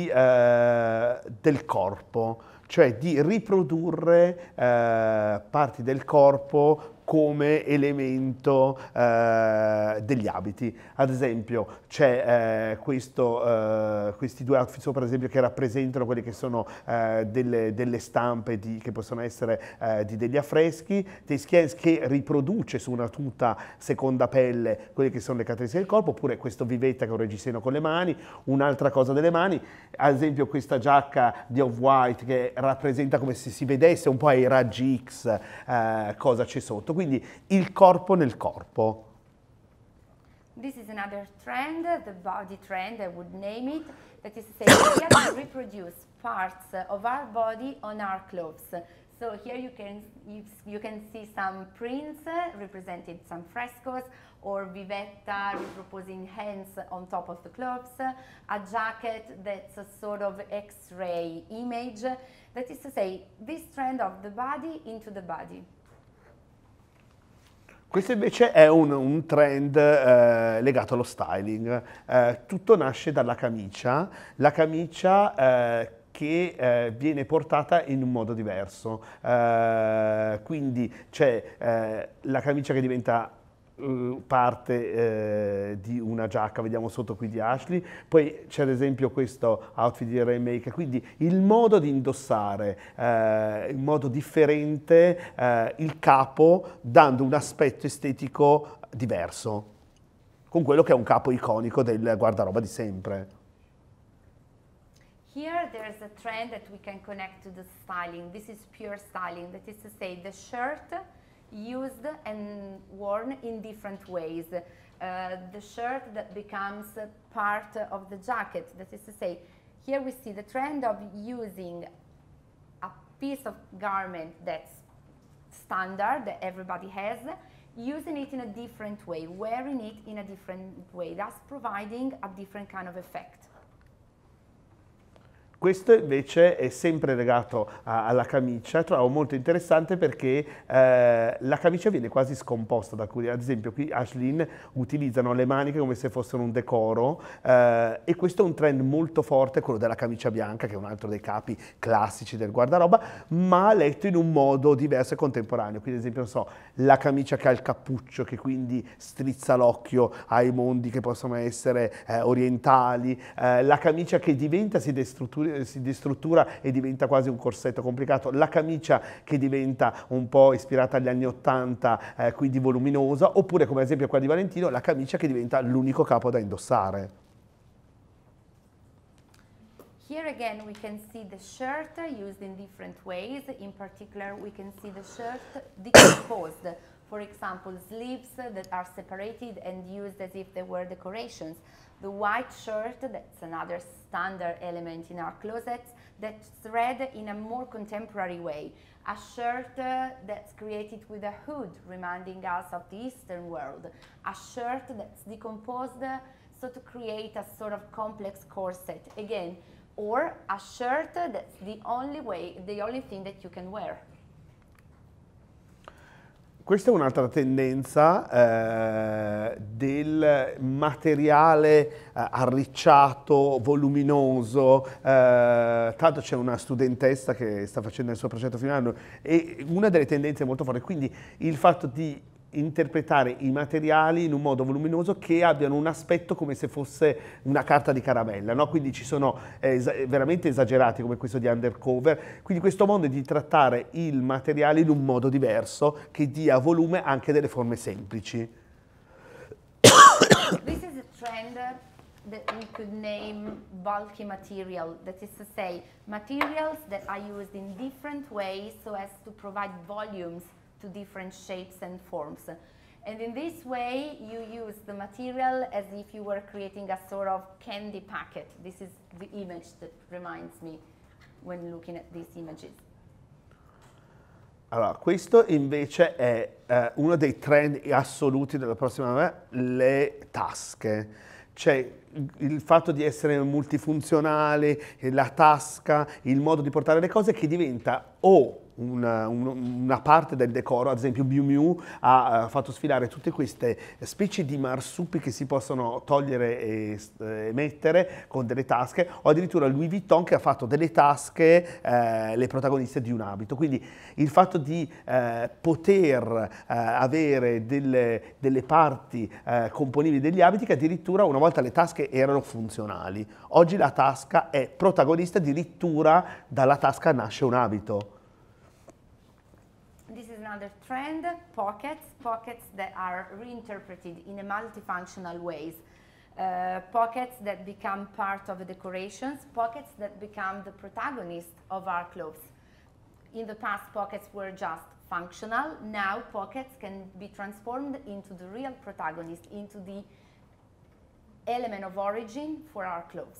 del corpo, cioè di riprodurre parti del corpo come elemento degli abiti. Ad esempio c'è questi due outfit sopra, ad esempio, che rappresentano quelle che sono delle stampe che possono essere di degli affreschi, Teschiens che riproduce su una tuta seconda pelle quelle che sono le caratteristiche del corpo, oppure questo Vivetta che è un reggiseno con le mani, un'altra cosa delle mani, ad esempio questa giacca di Off-White che rappresenta come se si vedesse un po' ai raggi X cosa c'è sotto. Quindi il corpo nel corpo. This is another trend, the body trend, I would name it. That is to say, we have to reproduce parts of our body on our clothes. So here you can see some prints representing some frescoes, or Vivetta reproposing hands on top of the clothes, a jacket that's a sort of X-ray image. That is to say, this trend of the body into the body. Questo invece è un trend legato allo styling. Tutto nasce dalla camicia, la camicia che viene portata in un modo diverso. Quindi c'è la camicia che diventa parte di una giacca, vediamo sotto qui di Ashley, poi c'è ad esempio questo outfit di Rainmaker, quindi il modo di indossare in modo differente il capo, dando un aspetto estetico diverso, con quello che è un capo iconico del guardaroba di sempre. Here there's a trend that we can connect to the styling. This is pure styling, that is to say the shirt used and worn in different ways. The shirt that becomes part of the jacket, that is to say, here we see the trend of using a piece of garment that's standard, that everybody has, using it in a different way, wearing it in a different way, thus providing a different kind of effect. Questo invece è sempre legato alla camicia, trovo molto interessante perché la camicia viene quasi scomposta da alcuni, ad esempio qui Ashlyn utilizzano le maniche come se fossero un decoro e questo è un trend molto forte, quello della camicia bianca che è un altro dei capi classici del guardaroba, ma letto in un modo diverso e contemporaneo, quindi ad esempio non so, la camicia che ha il cappuccio che quindi strizza l'occhio ai mondi che possono essere orientali, la camicia che diventa, si destruttura e diventa quasi un corsetto complicato, la camicia che diventa un po' ispirata agli anni 80, quindi voluminosa, oppure come ad esempio qua di Valentino, la camicia che diventa l'unico capo da indossare. Here again we can see the shirt used in different ways. In particular we can see the shirt decomposed. For example, sleeves that are separated and used as if they were decorations. The white shirt, that's another standard element in our closets, that's thread in a more contemporary way. A shirt that's created with a hood, reminding us of the Eastern world. A shirt that's decomposed, so to create a sort of complex corset, again. Or a shirt that's the only thing that you can wear. Questa è un'altra tendenza del materiale arricciato, voluminoso, tanto c'è una studentessa che sta facendo il suo progetto finale e una delle tendenze molto forti, quindi il fatto di interpretare i materiali in un modo voluminoso che abbiano un aspetto come se fosse una carta di caramella, no? Quindi ci sono veramente esagerati come questo di Undercover, quindi questo modo di trattare il materiale in un modo diverso che dia volume anche delle forme semplici. This is a trend that we could name bulky material, that is to say materials that are used in different ways so as to provide volumes to different shapes and forms. And in this way, you use the material as if you were creating a sort of candy packet. This is the image that reminds me when looking at these images. Allora, questo invece è uno dei trend assoluti della prossima, le tasche. Cioè il fatto di essere multifunzionale, la tasca, il modo di portare le cose che diventa o una parte del decoro. Ad esempio Miu Miu ha fatto sfilare tutte queste specie di marsupi che si possono togliere e mettere con delle tasche, o addirittura Louis Vuitton che ha fatto delle tasche le protagoniste di un abito. Quindi il fatto di poter avere delle parti componibili degli abiti, che addirittura una volta le tasche erano funzionali, oggi la tasca è protagonista, addirittura dalla tasca nasce un abito. This is another trend, pockets that are reinterpreted in a multifunctional ways. Pockets that become part of the decorations, pockets that become the protagonist of our clothes. In the past, pockets were just functional. Now, pockets can be transformed into the real protagonist, into the element of origin for our clothes.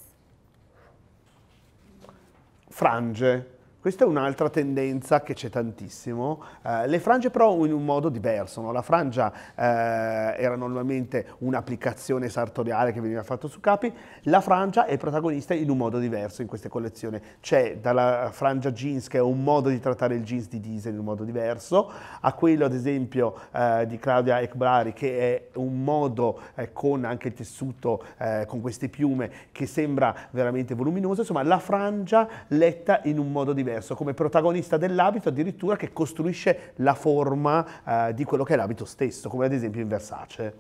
Frange. Questa è un'altra tendenza che c'è tantissimo, le frange però in un modo diverso, no? La frangia era normalmente un'applicazione sartoriale che veniva fatta su capi, la frangia è protagonista in un modo diverso in queste collezioni. C'è dalla frangia jeans, che è un modo di trattare il jeans di Diesel in un modo diverso, a quello ad esempio di Claudia Ekbrari, che è un modo con anche il tessuto, con queste piume, che sembra veramente voluminoso. Insomma, la frangia letta in un modo diverso, come protagonista dell'abito, addirittura che costruisce la forma di quello che è l'abito stesso, come ad esempio in Versace.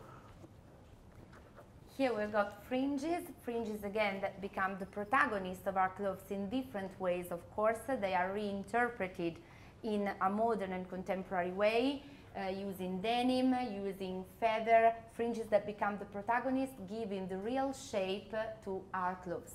Here we've got fringes again that become the protagonist of our clothes in different ways. Of course, they are reinterpreted in a modern and contemporary way, using denim, using feather, fringes that become the protagonist, giving the real shape to our clothes.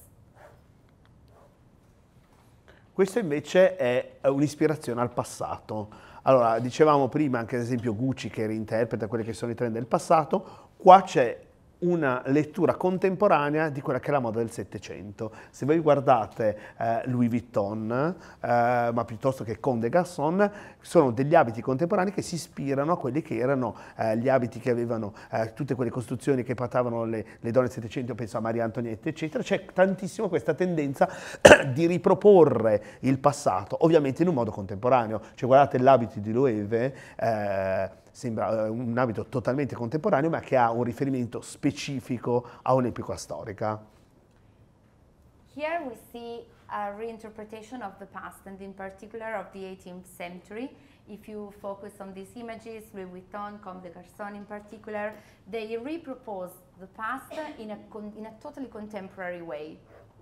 Questo invece è un'ispirazione al passato. Allora, dicevamo prima anche ad esempio Gucci che reinterpreta quelli che sono i trend del passato, qua c'è una lettura contemporanea di quella che è la moda del Settecento. Se voi guardate Louis Vuitton, ma piuttosto che Comme des Garçons, sono degli abiti contemporanei che si ispirano a quelli che erano gli abiti che avevano tutte quelle costruzioni che portavano le donne del Settecento, penso a Maria Antonietta, eccetera. C'è tantissimo questa tendenza di riproporre il passato, ovviamente in un modo contemporaneo. Cioè guardate l'abito di Loewe, sembra un abito totalmente contemporaneo, ma che ha un riferimento specifico a un'epoca storica. Here we see a reinterpretation of the past, and in particular of the 18th century. If you focus on these images, Louis Vuitton, Comme des Garçons in particular, they repropose the past in a totally contemporary way.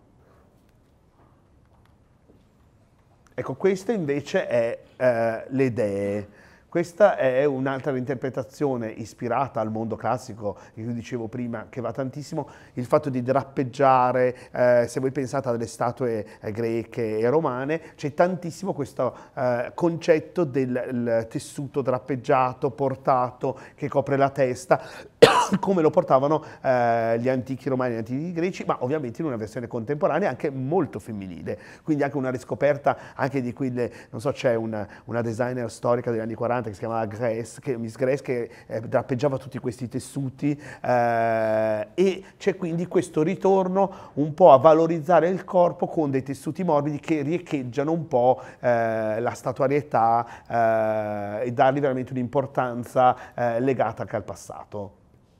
Ecco, questa invece è le idee. Questa è un'altra interpretazione ispirata al mondo classico, che io dicevo prima, che va tantissimo, il fatto di drappeggiare, se voi pensate alle statue greche e romane, c'è tantissimo questo concetto del tessuto drappeggiato, portato, che copre la testa, come lo portavano gli antichi romani e gli antichi greci, ma ovviamente in una versione contemporanea anche molto femminile, quindi anche una riscoperta anche di quelle, non so, c'è una designer storica degli anni 40 che si chiamava Miss Grace, che drappeggiava tutti questi tessuti, e c'è quindi questo ritorno un po' a valorizzare il corpo con dei tessuti morbidi che riecheggiano un po' la statuarietà, e dargli veramente un'importanza legata anche al passato.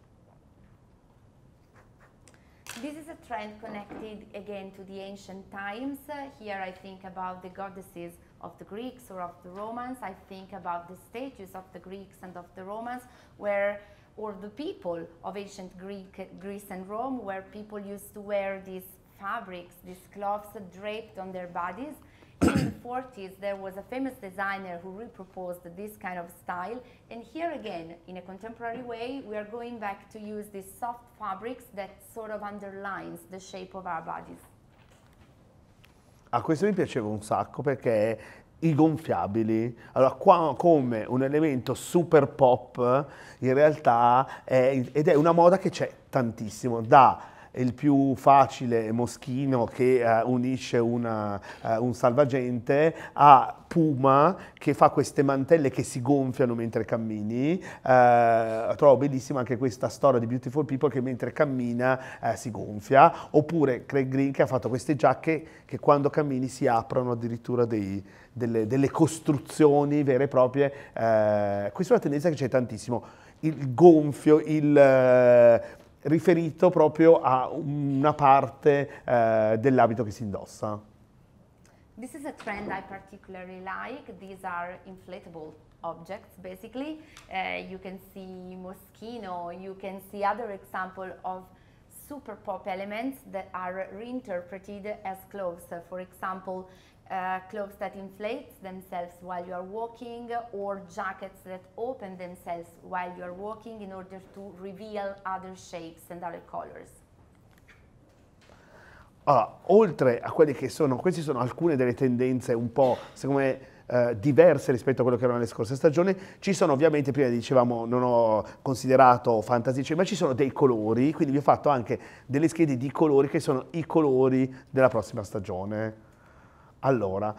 This is a trend connected again to the ancient times. Here I think about the goddesses of the Greeks or of the Romans. I think about the statues of the Greeks and of the Romans, or the people of ancient Greece and Rome, where people used to wear these fabrics, these cloths draped on their bodies. In the 40s, there was a famous designer who reproposed this kind of style, and here again, in a contemporary way, we are going back to use these soft fabrics that sort of underlines the shape of our bodies. A questo mi piaceva un sacco perché i gonfiabili. Allora, qua come un elemento super pop, in realtà ed è una moda che c'è tantissimo, da il più facile moschino che unisce un salvagente a Puma che fa queste mantelle che si gonfiano mentre cammini. Trovo bellissima anche questa storia di Beautiful People che mentre cammina si gonfia, oppure Craig Green che ha fatto queste giacche che quando cammini si aprono addirittura delle costruzioni vere e proprie. Questa è una tendenza che c'è tantissimo, il gonfio, riferito proprio a una parte dell'abito che si indossa. This is a trend I particularly like. These are inflatable objects, basically. You can see Moschino, you can see other example of super pop elements that are reinterpreted as clothes. For example, clothes that inflate themselves while you are walking, or jackets that open themselves while you are walking in order to reveal other shapes and other colors. Allora, oltre a quelle che sono, queste sono alcune delle tendenze un po', secondo me, diverse rispetto a quello che erano le scorse stagioni. Ci sono ovviamente, prima dicevamo, non ho considerato fantasy, ma ci sono dei colori, quindi vi ho fatto anche delle schede di colori che sono i colori della prossima stagione. Allora,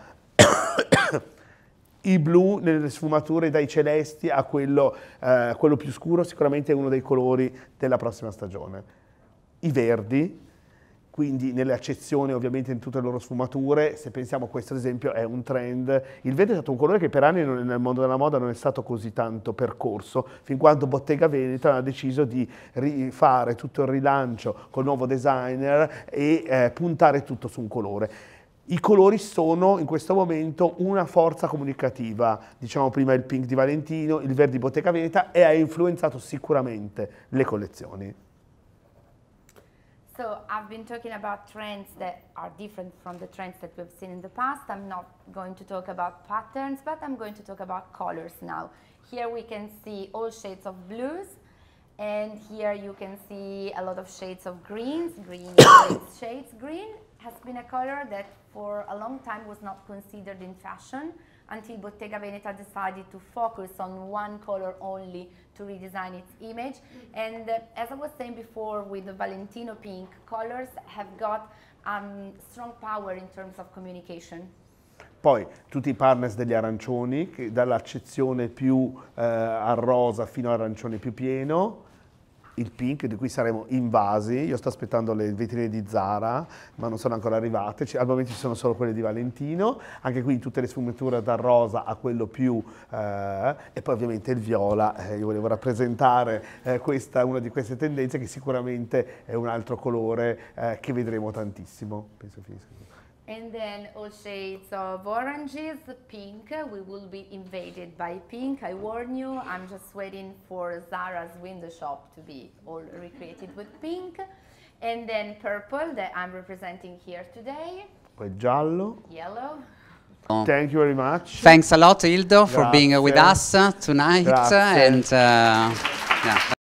i blu nelle sfumature dai celesti a quello più scuro sicuramente è uno dei colori della prossima stagione. I verdi, quindi nelle accezioni ovviamente in tutte le loro sfumature. Se pensiamo a questo ad esempio è un trend. Il verde è stato un colore che per anni nel mondo della moda non è stato così tanto percorso, fin quando Bottega Veneta ha deciso di rifare tutto il rilancio col nuovo designer e puntare tutto su un colore. I colori sono in questo momento una forza comunicativa, diciamo prima il pink di Valentino, il verde di Bottega Veneta, e ha influenzato sicuramente le collezioni. So I've been talking about trends that are different from the trends that we've seen in the past. I'm not going to talk about patterns, but I'm going to talk about colors now. Here we can see all shades of blues, and here you can see a lot of shades of greens. Green is shades. Green has been a color that for a long time was not considered in fashion until Bottega Veneta decided to focus on one color only to redesign its image. And as I was saying before, with the Valentino pink, colors have got strong power in terms of communication. Poi tutti i partners degli arancioni, che dall'accezione più al rosa fino all'arancione più pieno. Il pink, di cui saremo invasi. Io sto aspettando le vetrine di Zara, ma non sono ancora arrivate. Al momento ci sono solo quelle di Valentino. Anche qui tutte le sfumature dal rosa a quello più... e poi ovviamente il viola. Io volevo rappresentare una di queste tendenze, che sicuramente è un altro colore che vedremo tantissimo. Penso finisca. And then all shades of oranges, pink. We will be invaded by pink, I warn you. I'm just waiting for Zara's window shop to be all recreated with pink. And then purple, that I'm representing here today. Poi giallo. Yellow. Thank you very much. Thanks a lot, Ildo, for being with us tonight. Grazie. And yeah.